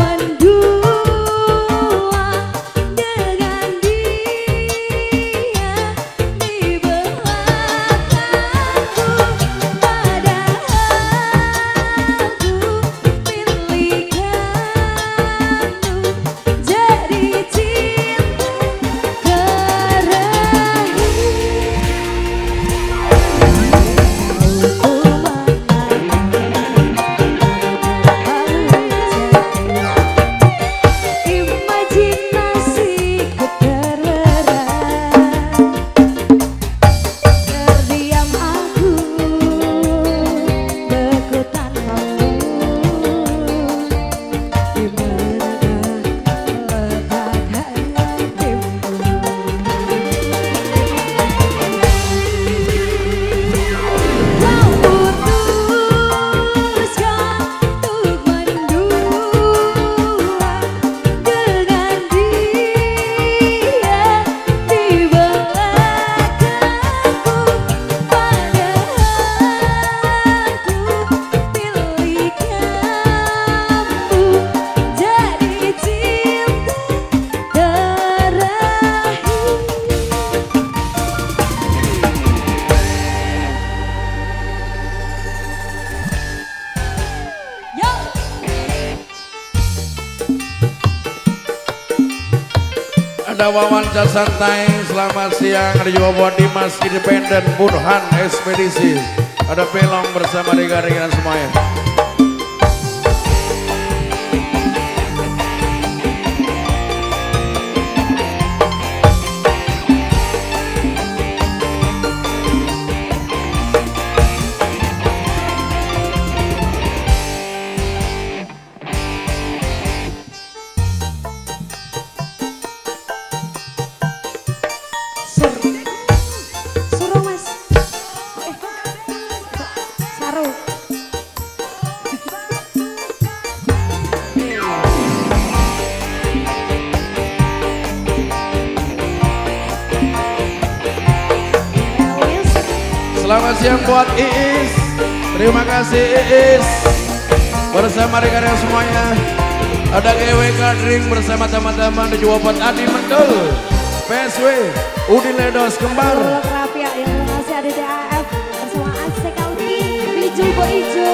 Dengan dia Ada Wawan Santai, selamat siang. Ada juga buat Dimas Independen, Burhan Ekspedisi. Ada Pelong bersama Rega-Rega dan semuanya. Selamat siang buat Iis. Terima kasih Iis. Bersama rekan-rekan semuanya. Ada G W Gadring bersama teman-teman di Jawa Barat. Adi Mendel, P S W, Udi Ledos Kembar. Rapia yang masih ada D A F bersama Aceh Kalki, Bijul Bo Ijo.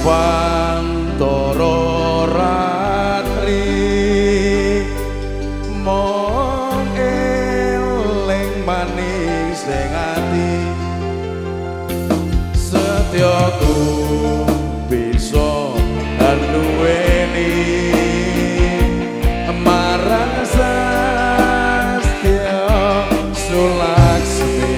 Pantoro ratri mong eling manis sing ati setyaku bisa duweni marang Sastya Sulaksmi.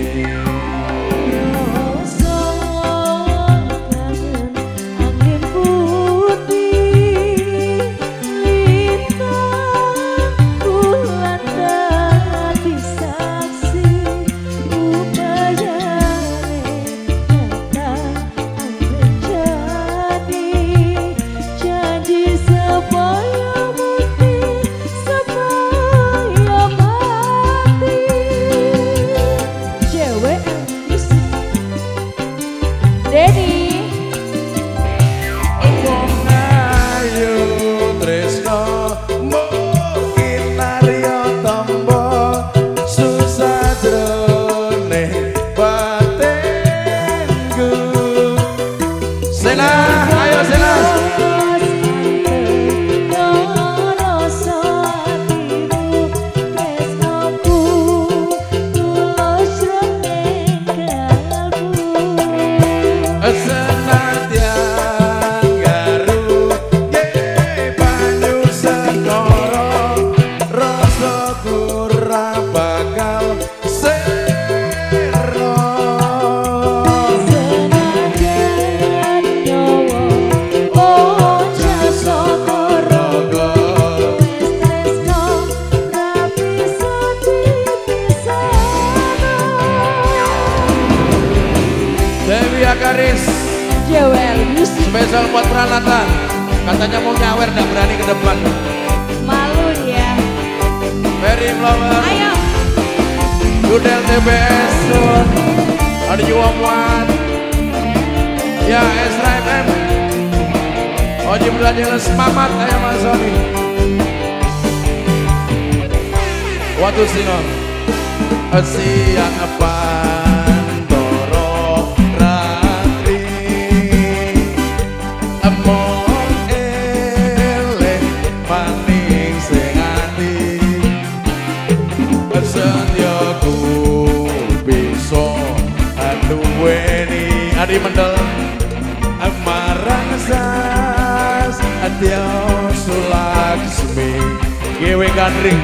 Garis spesial buat Pranata, katanya mau nyawer dan berani ke depan. Malu dia. Very Flower. Ayo. Udel T B S. Ada juga Muat. Ya Esra F M. Oji Belajeles Mamat kayak Mas Sony. Waktu sinon. Siang apa? Adi Mendel marang Sastya Sulaksmi Gewe Gandring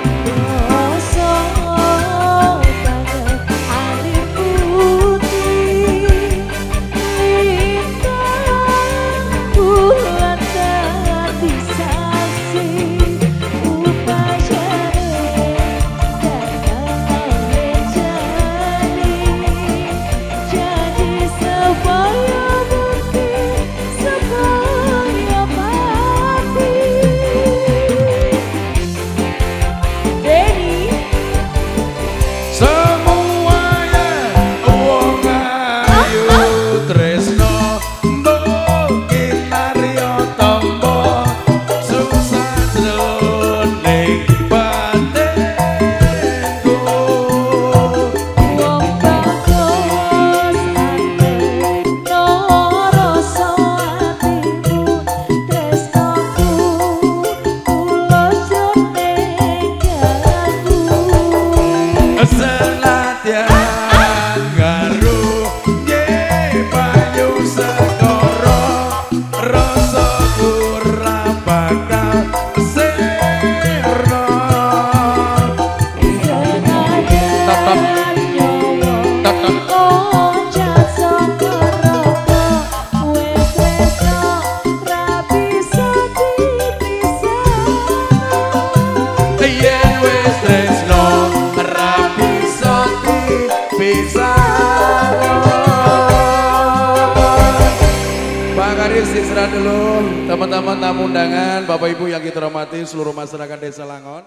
dulu teman-teman tamu undangan, Bapak Ibu yang kita hormati, seluruh masyarakat Desa Langon.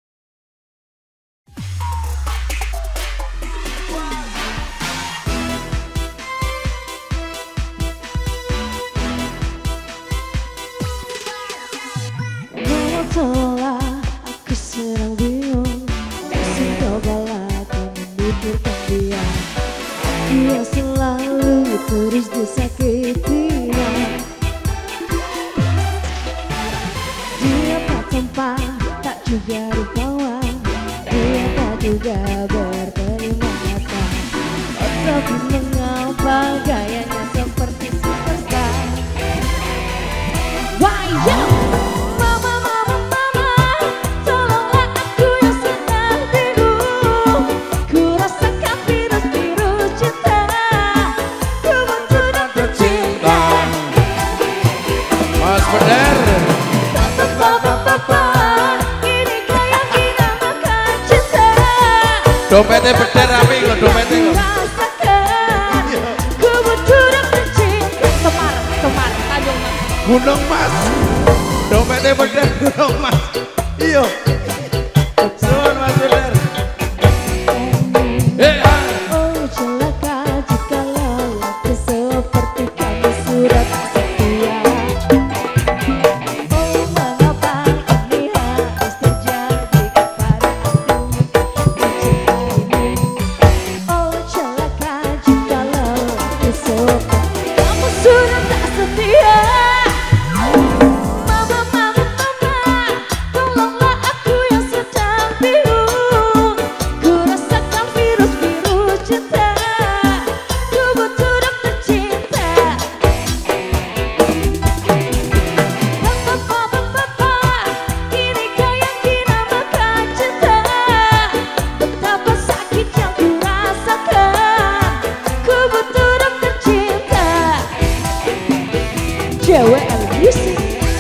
Telah aku serang bingung, coba lagi memikirkan dia. Dia selalu terus disakiti. Dompetnya beda rapi kok dompetnya kok. Semar, Semar, Tanjung Mas. Gunung Mas. Dompetnya beda Gunung Mas. Iya. Suwun Mas Wilder. Eh, oh celaka jika laku seperti kami surat setia. Oh mengapa ini harus terjadi kepadaku mencintaimu. Oh celaka jika laku seperti kamu sudah tak setia. Mama, mama, mama, tolonglah aku yang sedang bingung. Ku rasakan virus-virus cinta. Ku butuh dokter cinta. Papa, papa, papa, inikah yang dinamakan cinta? Betapa sakit yang ku rasakan. Ku butuh dokter cinta. Cewek Music.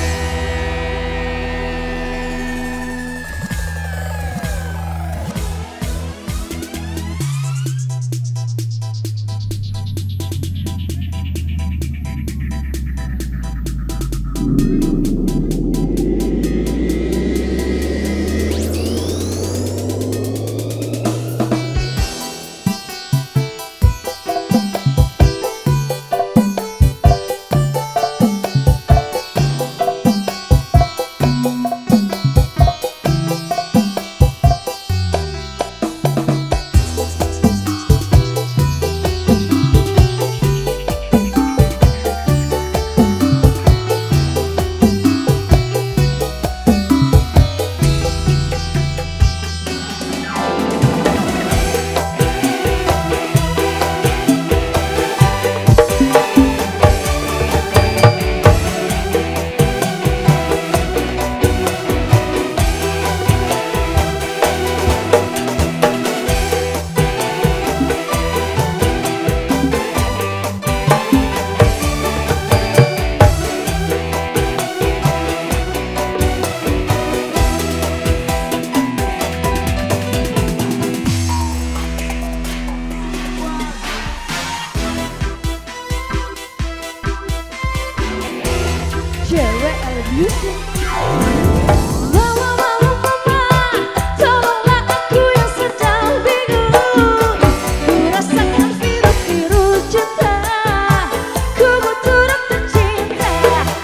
Cewek Music. Mama, mama, mama, tolonglah aku yang sedang bingung. Ku rasakan virus-virus cinta. Ku butuh dokter cinta.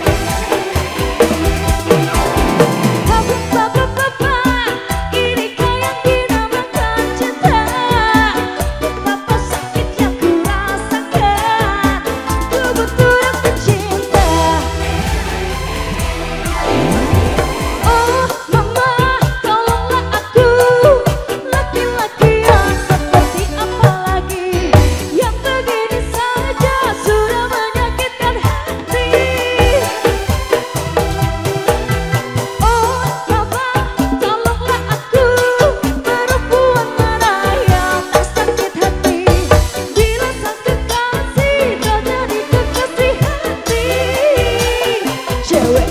Papa, papa, papa, inikah yang dinamakan cinta? Betapa sakit yang ku rasakan. Ku butuh dokter cinta. Oh mama, tolonglah aku. Laki-laki yang seperti apa lagi, yang begini saja sudah menyakitkan hati. Oh mama, tolonglah aku. Perempuan mana yang tak sakit hati bila sang kekasih tak jadi kekasih hati. Cewek.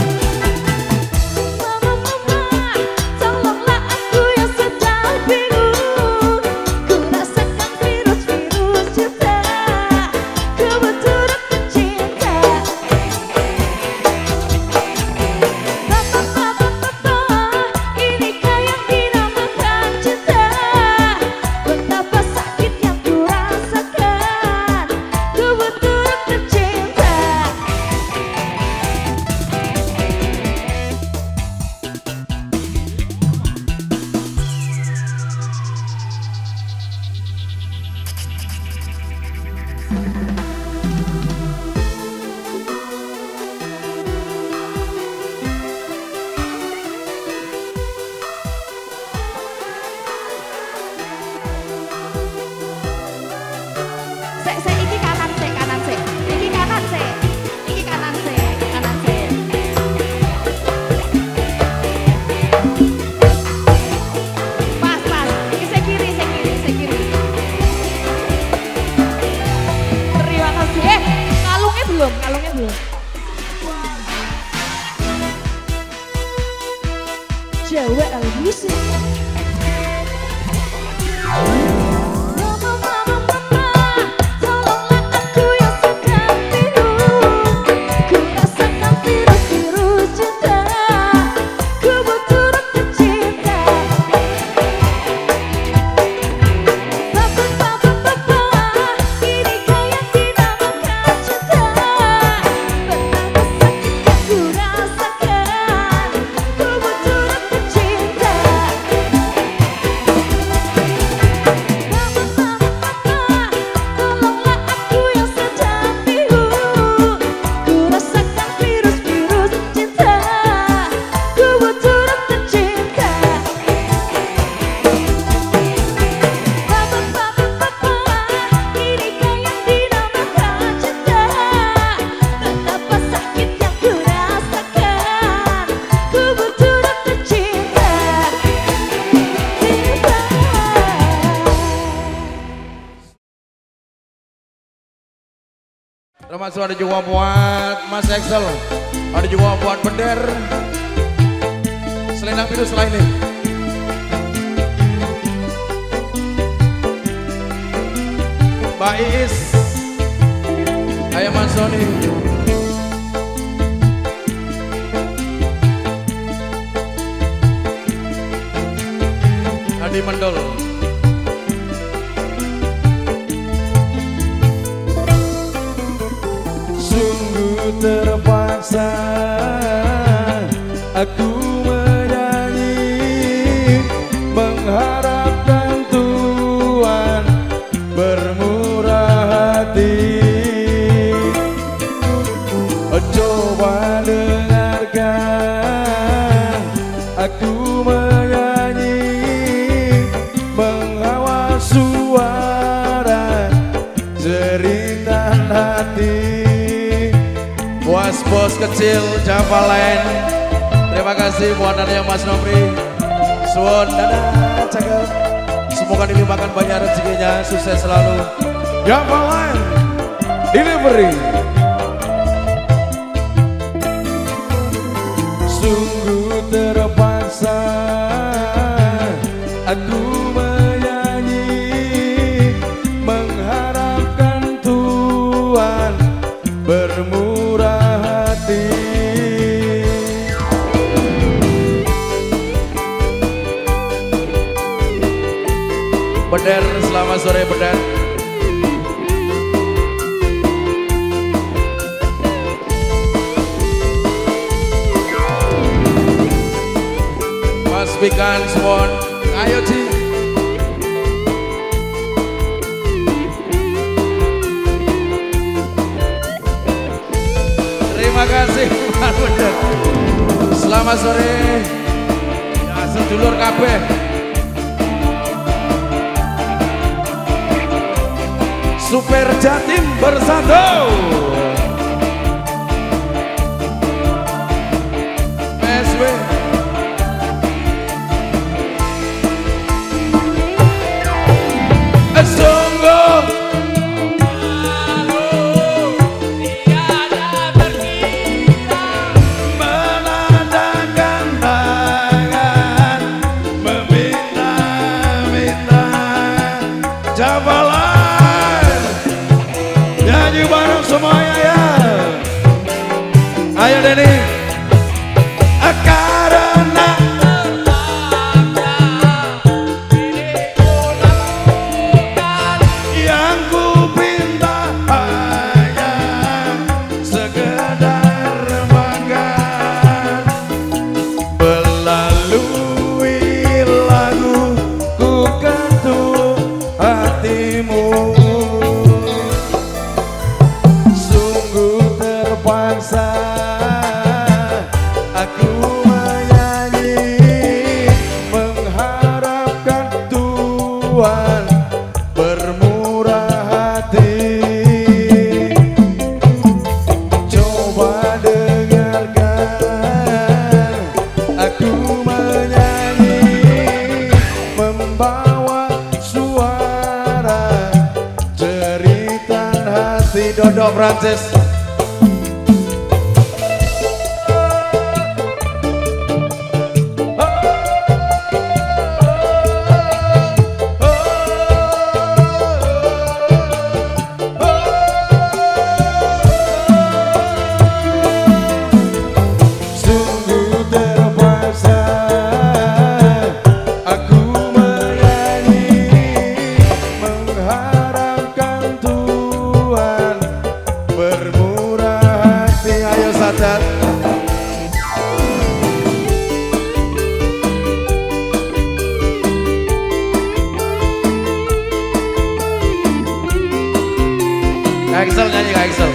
Mama, mama, tolonglah aku yang sedang bingung. Ku rasakan virus-virus cinta. Ku butuh dokter cinta. Papa, papa, papa, inikah yang dinamakan cinta? Betapa sakit yang ku rasakan. Ku butuh dokter cinta. Sek, sek, iki kanan sek, kanan sek. Iki kanan sek. Iki kanan sek, kanan sek. Pas, pas. Iki sek kiri, sek kiri, sek kiri. Terima kasih. Eh, kalungnya belum, kalungnya belum. Cewek Music. Termasuk ada juga buat Mas Excel, ada juga buat Bender, selendang biru selain ini. Mbak Iis, Ayah Mas Sony, Adi Mendol. Sungguh terpaksa aku menyanyi, mengharapkan Tuhan bermurah hati. Coba dengarkan aku menyanyi, mengawal suara jeritan hati. Buat bos kecil Javalen, terima kasih buat adanya Mas Nopri. Suwon dadah cakep, semoga dilimpahkan banyak rezekinya, sukses selalu. Javalen Delivery. Sungguh terpaksa aku menyanyi, mengharapkan Tuhan bermurah hati. Bender, selamat sore Bender. Mas Bikan Swon, ayo Ci. Terima kasih Mas Bender. Selamat sore. Ya sedulur kabeh. Super Jatim bersatu. S W Sungguh tiada terkira, menandakan tangan, meminta-minta. Javalan nyanyi bareng semuanya ya. Ayo Denny. Karena yang ku pinta hanya sekedar makan, melalui lagu ku ketuk hatimu. Sungguh terpaksa aku menyanyi, mengharapkan Tuhan bermurah hati. Coba dengarkan aku menyanyi, membawa suara jeritan hati. Dodo Francis. Sungguh terpaksa aku menyanyi, mengharapkan Tuhan bermurah hati. Ayo Sadat. Kak Excel nyanyi Kak Excel.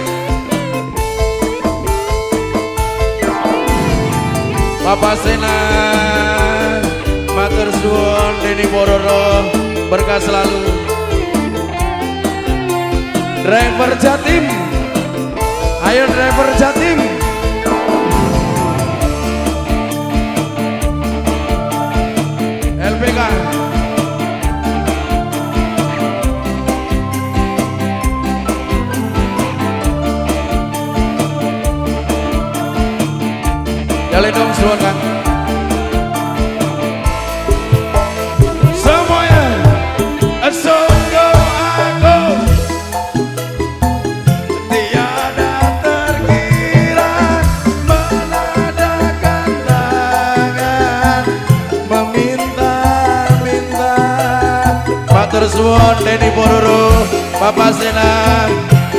Bapak Sena, matur suwun Deni Bororo, berkah selalu. Driver Jatim, ayo driver Jatim. L P K. Dale dong suara Kang. Semuanya sungguh aku tiada terkira menadakan tangan meminta-minta. Matur suwun Deni Pororo, Bapak Senang.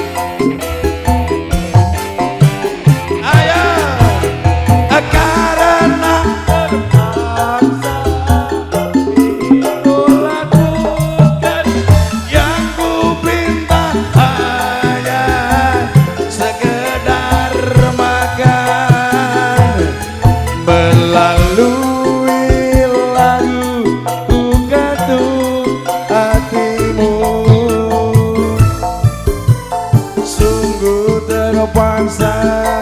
Terpaksa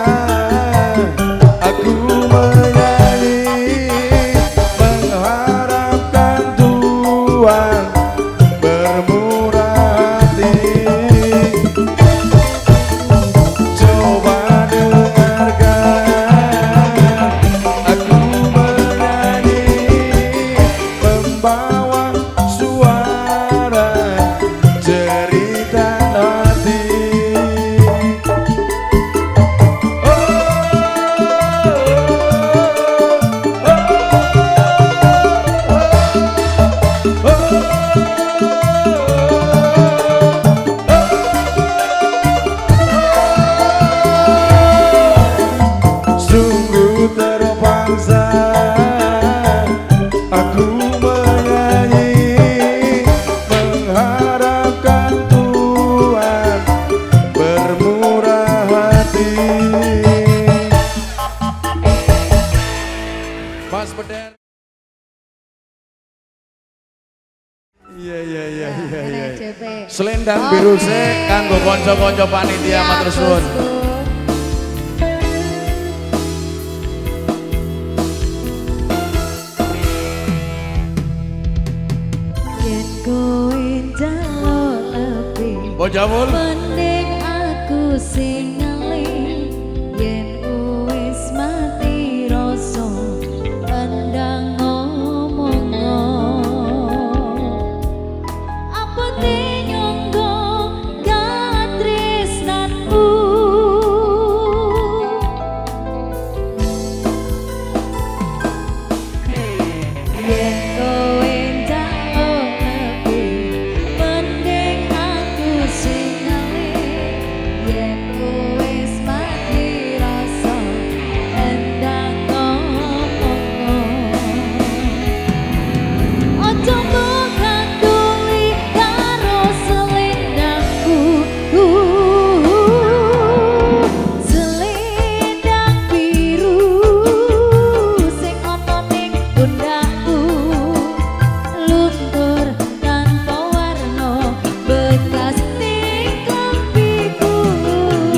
aku menyanyi mengharapkan Tuhan bermurah hati. Coba dengarkan aku menyanyi membawa suara cerita hati. Terpaksa aku menyanyi mengharapkan Tuhan bermurah hati. Mas Beden. Iya iya iya iya iya. Selendang biru se kanggo konco-konco panitia matur suwun. Bojamul mending aku sing ngeling yen wis mati rasa endang ngomong apa te nyonggo katresnanmu yen kowe njaluk lebih mending aku sing yen wis mati rasa endang ngomong ojo bukan tuli karo selendangku selendang biru sing ana ning pundakku luntur tanpa warna bekas ning klambiku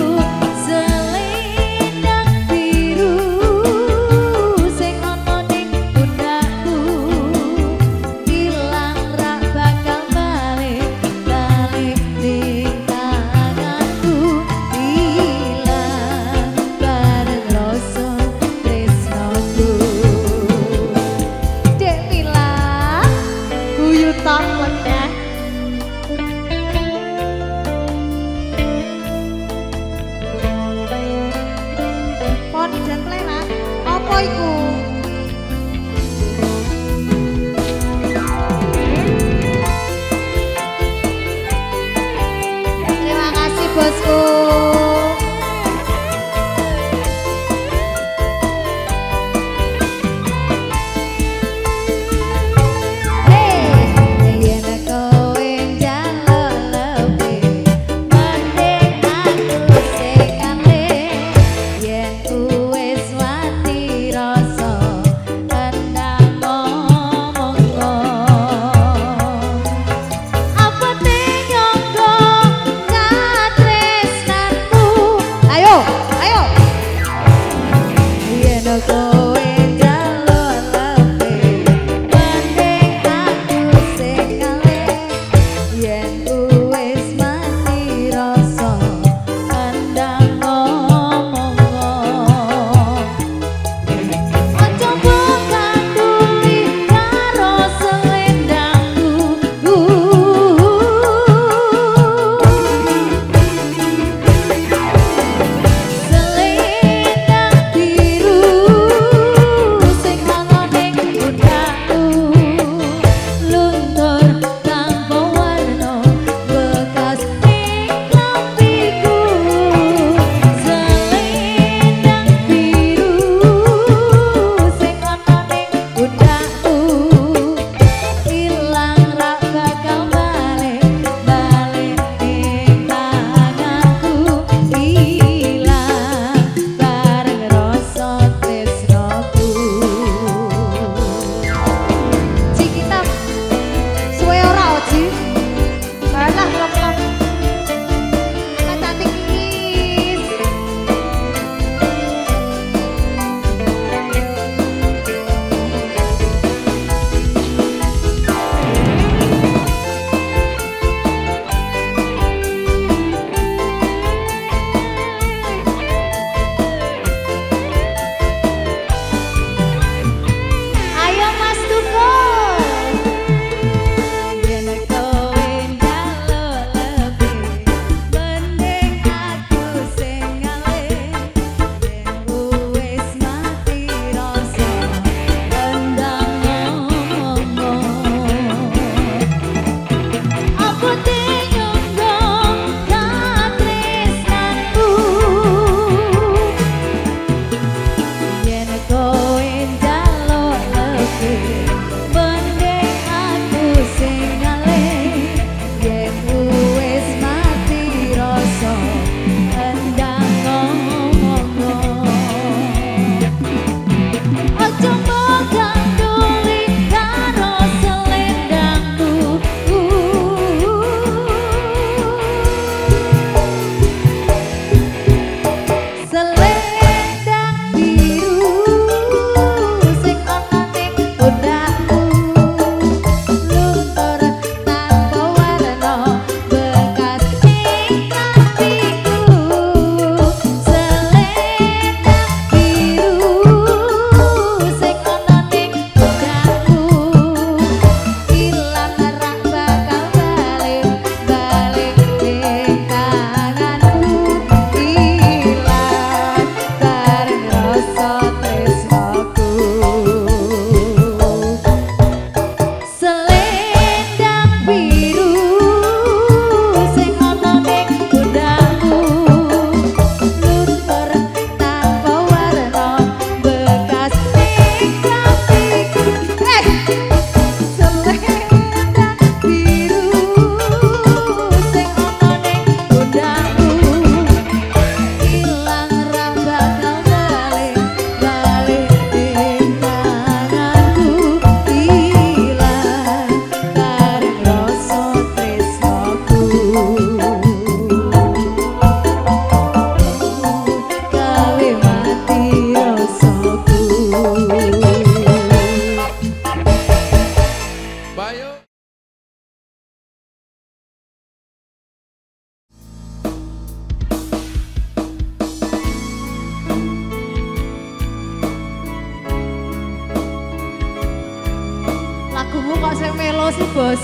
melo sih bos?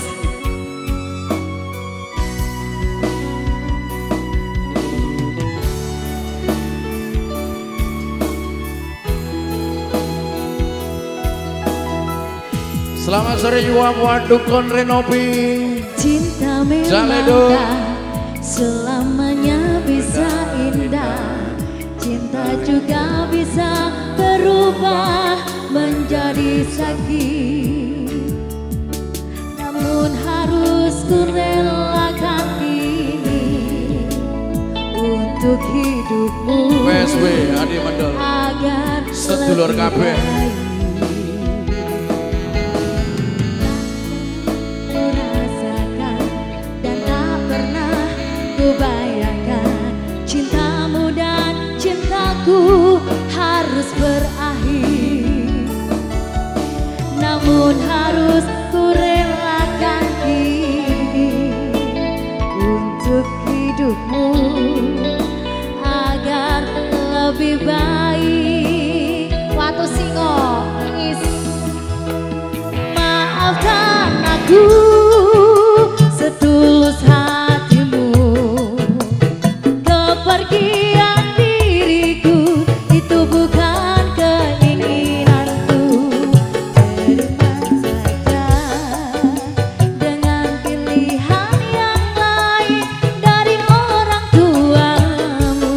Selamat sore juga buat Dukun Renopi. Cinta memang tak selamanya bisa indah. Cinta juga bisa berubah menjadi sakit. Namun harus ku relakan ini untuk hidupmu. W S W Adi Mendel Agar sedulur kabeh. Bayangkan cintamu dan cintaku harus berakhir. Namun harus ku relakan ini untuk hidupmu agar lebih baik. Watu singo is maafkan aku setulus hatimu. Kepergian diriku itu bukan keinginanku. Terima saja dengan pilihan yang lain dari orang tuamu.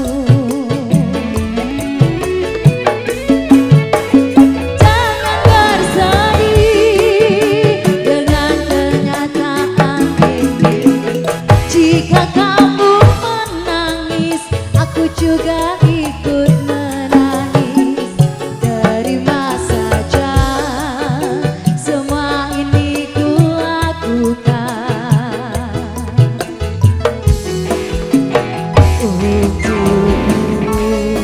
Jangan bersedih dengan kenyataan ini. Jika kamu menangis, aku juga ikut menangis. Terima saja semua ini ku lakukan untukmu.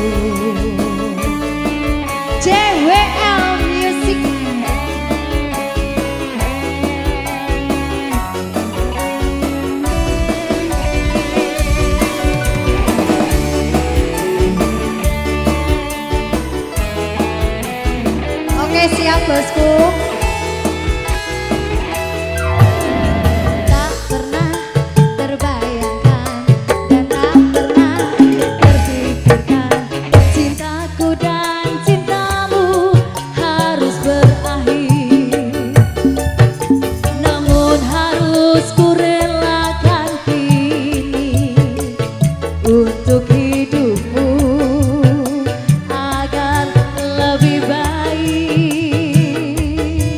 C W L Music. Oke, siap bosku. Tak pernah terbayangkan dan tak pernah terpikirkan cintaku dan cintamu harus berakhir. Namun harus ku relakan kini untuk hidupmu agar lebih baik.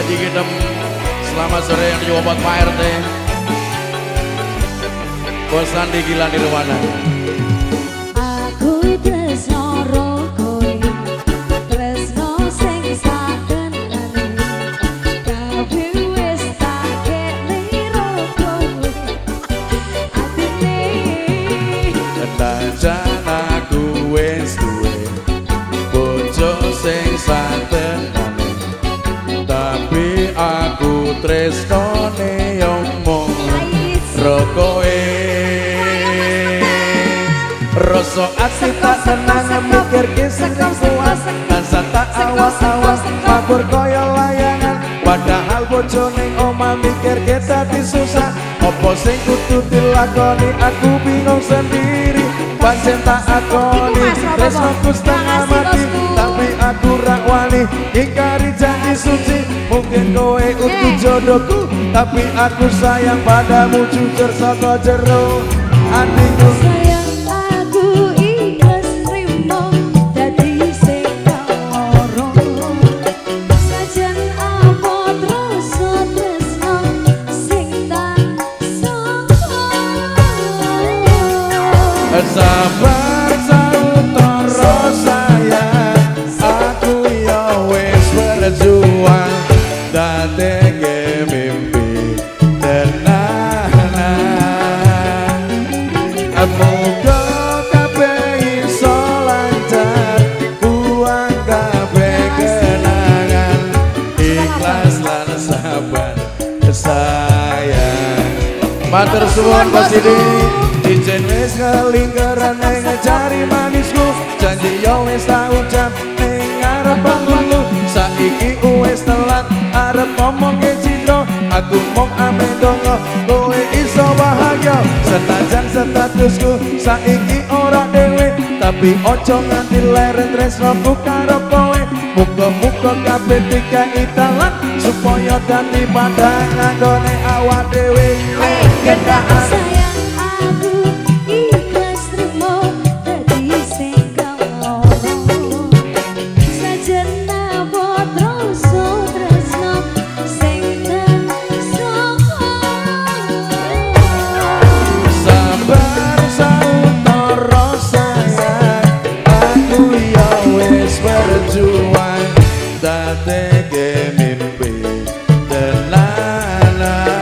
Haji Gidem, selamat sore yang juga buat Pak R T. Bos Sandi Gila Nirwana. Aku tresno rokoe, tresno sing sakenane, kabeh wis tak kene rokoe. Atine Kenajan aku wis duwe bojo sing sakenane, tapi aku tresnone yo mung rokoe. Rasa ati tak senang mikir kisah puas, tansah tak awas-awas mabur kaya layangan. Padahal bojo ning omah mikir kita disusah, opo sing kudu dilakoni aku bingung sendiri. Pancen tak akoni tresnoku setengah mati, tapi aku rak wani ingkari janji suci. Mungkin kowe utuh jodohku, tapi aku sayang padamu jujur saka jero atiku. sayang aku ikhlas nrimo dadi sing kaloro. Sajan apa rasa tresno sing tak sangka. Sabar sautara sayang, aku ya wis berjuang dadeke mimpi tenanan. Muga kabeh iso lancar, buang kabeh kenangan, ikhlas lan sabar sayang. Matur suwun Bos Sidi. Ijen wis ngelingkeran ning ngecari manisku, janji yo wis tak ucap ning arep bangku. Saiki wis telat arep ngomong ke cinta, aku mung ame donga kowe iso bahagia. Senajan statusku saiki ora dhewe, tapi ojo nganti leren tresnoku karo kowe. Muga-muga kabeh dikai talan, supaya dadi pandangan gone awak dhewe. Gendaan Sayang aku ikhlas nrimo dadi sing kaloro. Sajen apa rasa tresno sing tak sangka. sabar sautara sayang, aku ya wis berjuang dadeke mimpi tenanan.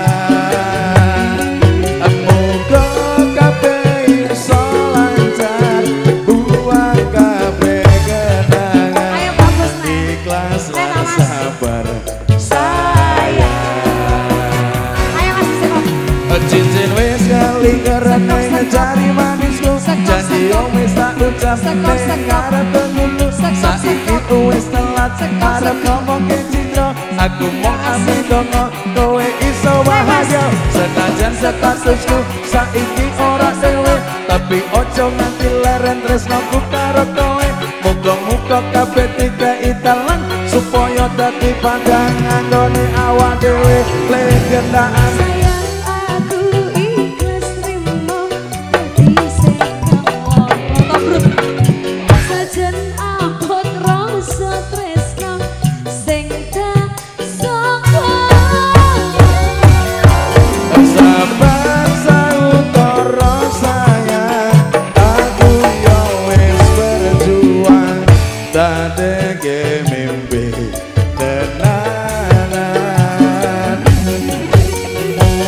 Muga kabeh iso lancar, buang kabeh kenangan, Ayo bagus nih. ikhlas lan Enak, Mas. sabar sayang. Ayo Mas Simo. Cincin wis kelingkeran ning ngecari manisku, janji yo wis tak ucap ning arep tunggu. Saiki wis telat arep ngomong ke cinta, aku mau ambil donga kowe iso bahagia. Senajan statusku saiki ora dewe, tapi ojo nganti leren tresnoku karo kowe. Muga-muga kabeh dikai talan, supaya dadi pandangan gone awak dhewe. Legendaan Sayang aku ikhlas nrimo dadi sing kaloro. Sajen abot rasa tresno sing tak sangka. sabar sautara sayang, aku ya wis berjuang dadeke mimpi tenanan.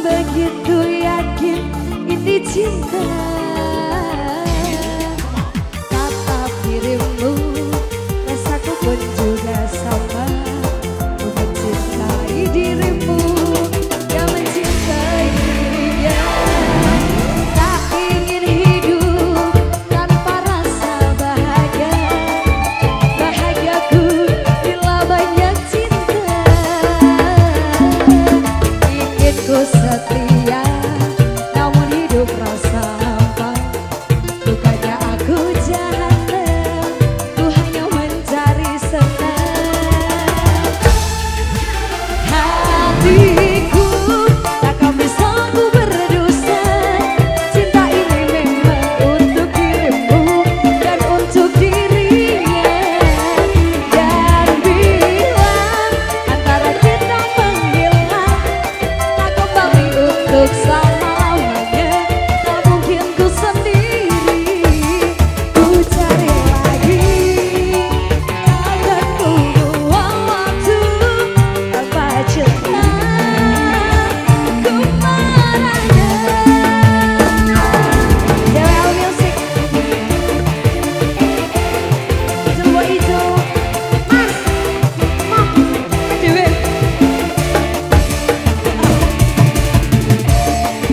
begitu yakin ini cinta. Tatap dirimu, rasaku pun juga sama. Ku mencintai dirimu, yang mencintai dirinya. Tak ingin hidup tanpa rasa bahagia. Bahagiaku bila banyak cinta. Ingin ku setia, namun hidup rasa hampa. Bukannya aku jahanam, ku hanya mencari senang. Hatiku takkan bisa ku berdosa. Cinta ini memang untuk dirimu dan untuk dirinya. Dan bila antara kita menghilang, tak kembali untuk selamanya. Tak mungkin ku sendiri, ku cari lagi. Takkan ku buang waktu tanpa cinta. Ku marahnya. Dewa Music. Itu buat itu. Mas, Mom, Dewi.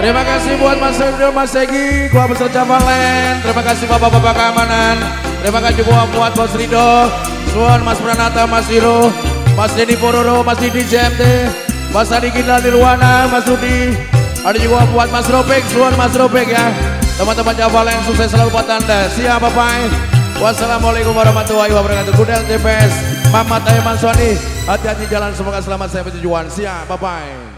Terima kasih buat Mas Ridho, Mas Egi, Gua Peserta Valen. Terima kasih bapak-bapak keamanan. Terima kasih buat, buat Bos Ridho, Suan, Mas Pranata, Mas Hiro, Mas Denny Pororo, Mas Didi J M T, Mas Adi Gila Nirwana, Mas Rudi. Ada juga buat Mas Robek, Suan Mas Robek ya. Teman-teman Jawa yang sukses selalu buat Anda. Siap Bapak. Wassalamualaikum warahmatullahi wabarakatuh. Gudel T P S, Mamat Aiman Soni. Hati-hati jalan, semoga selamat sampai tujuan. Siap Bapak.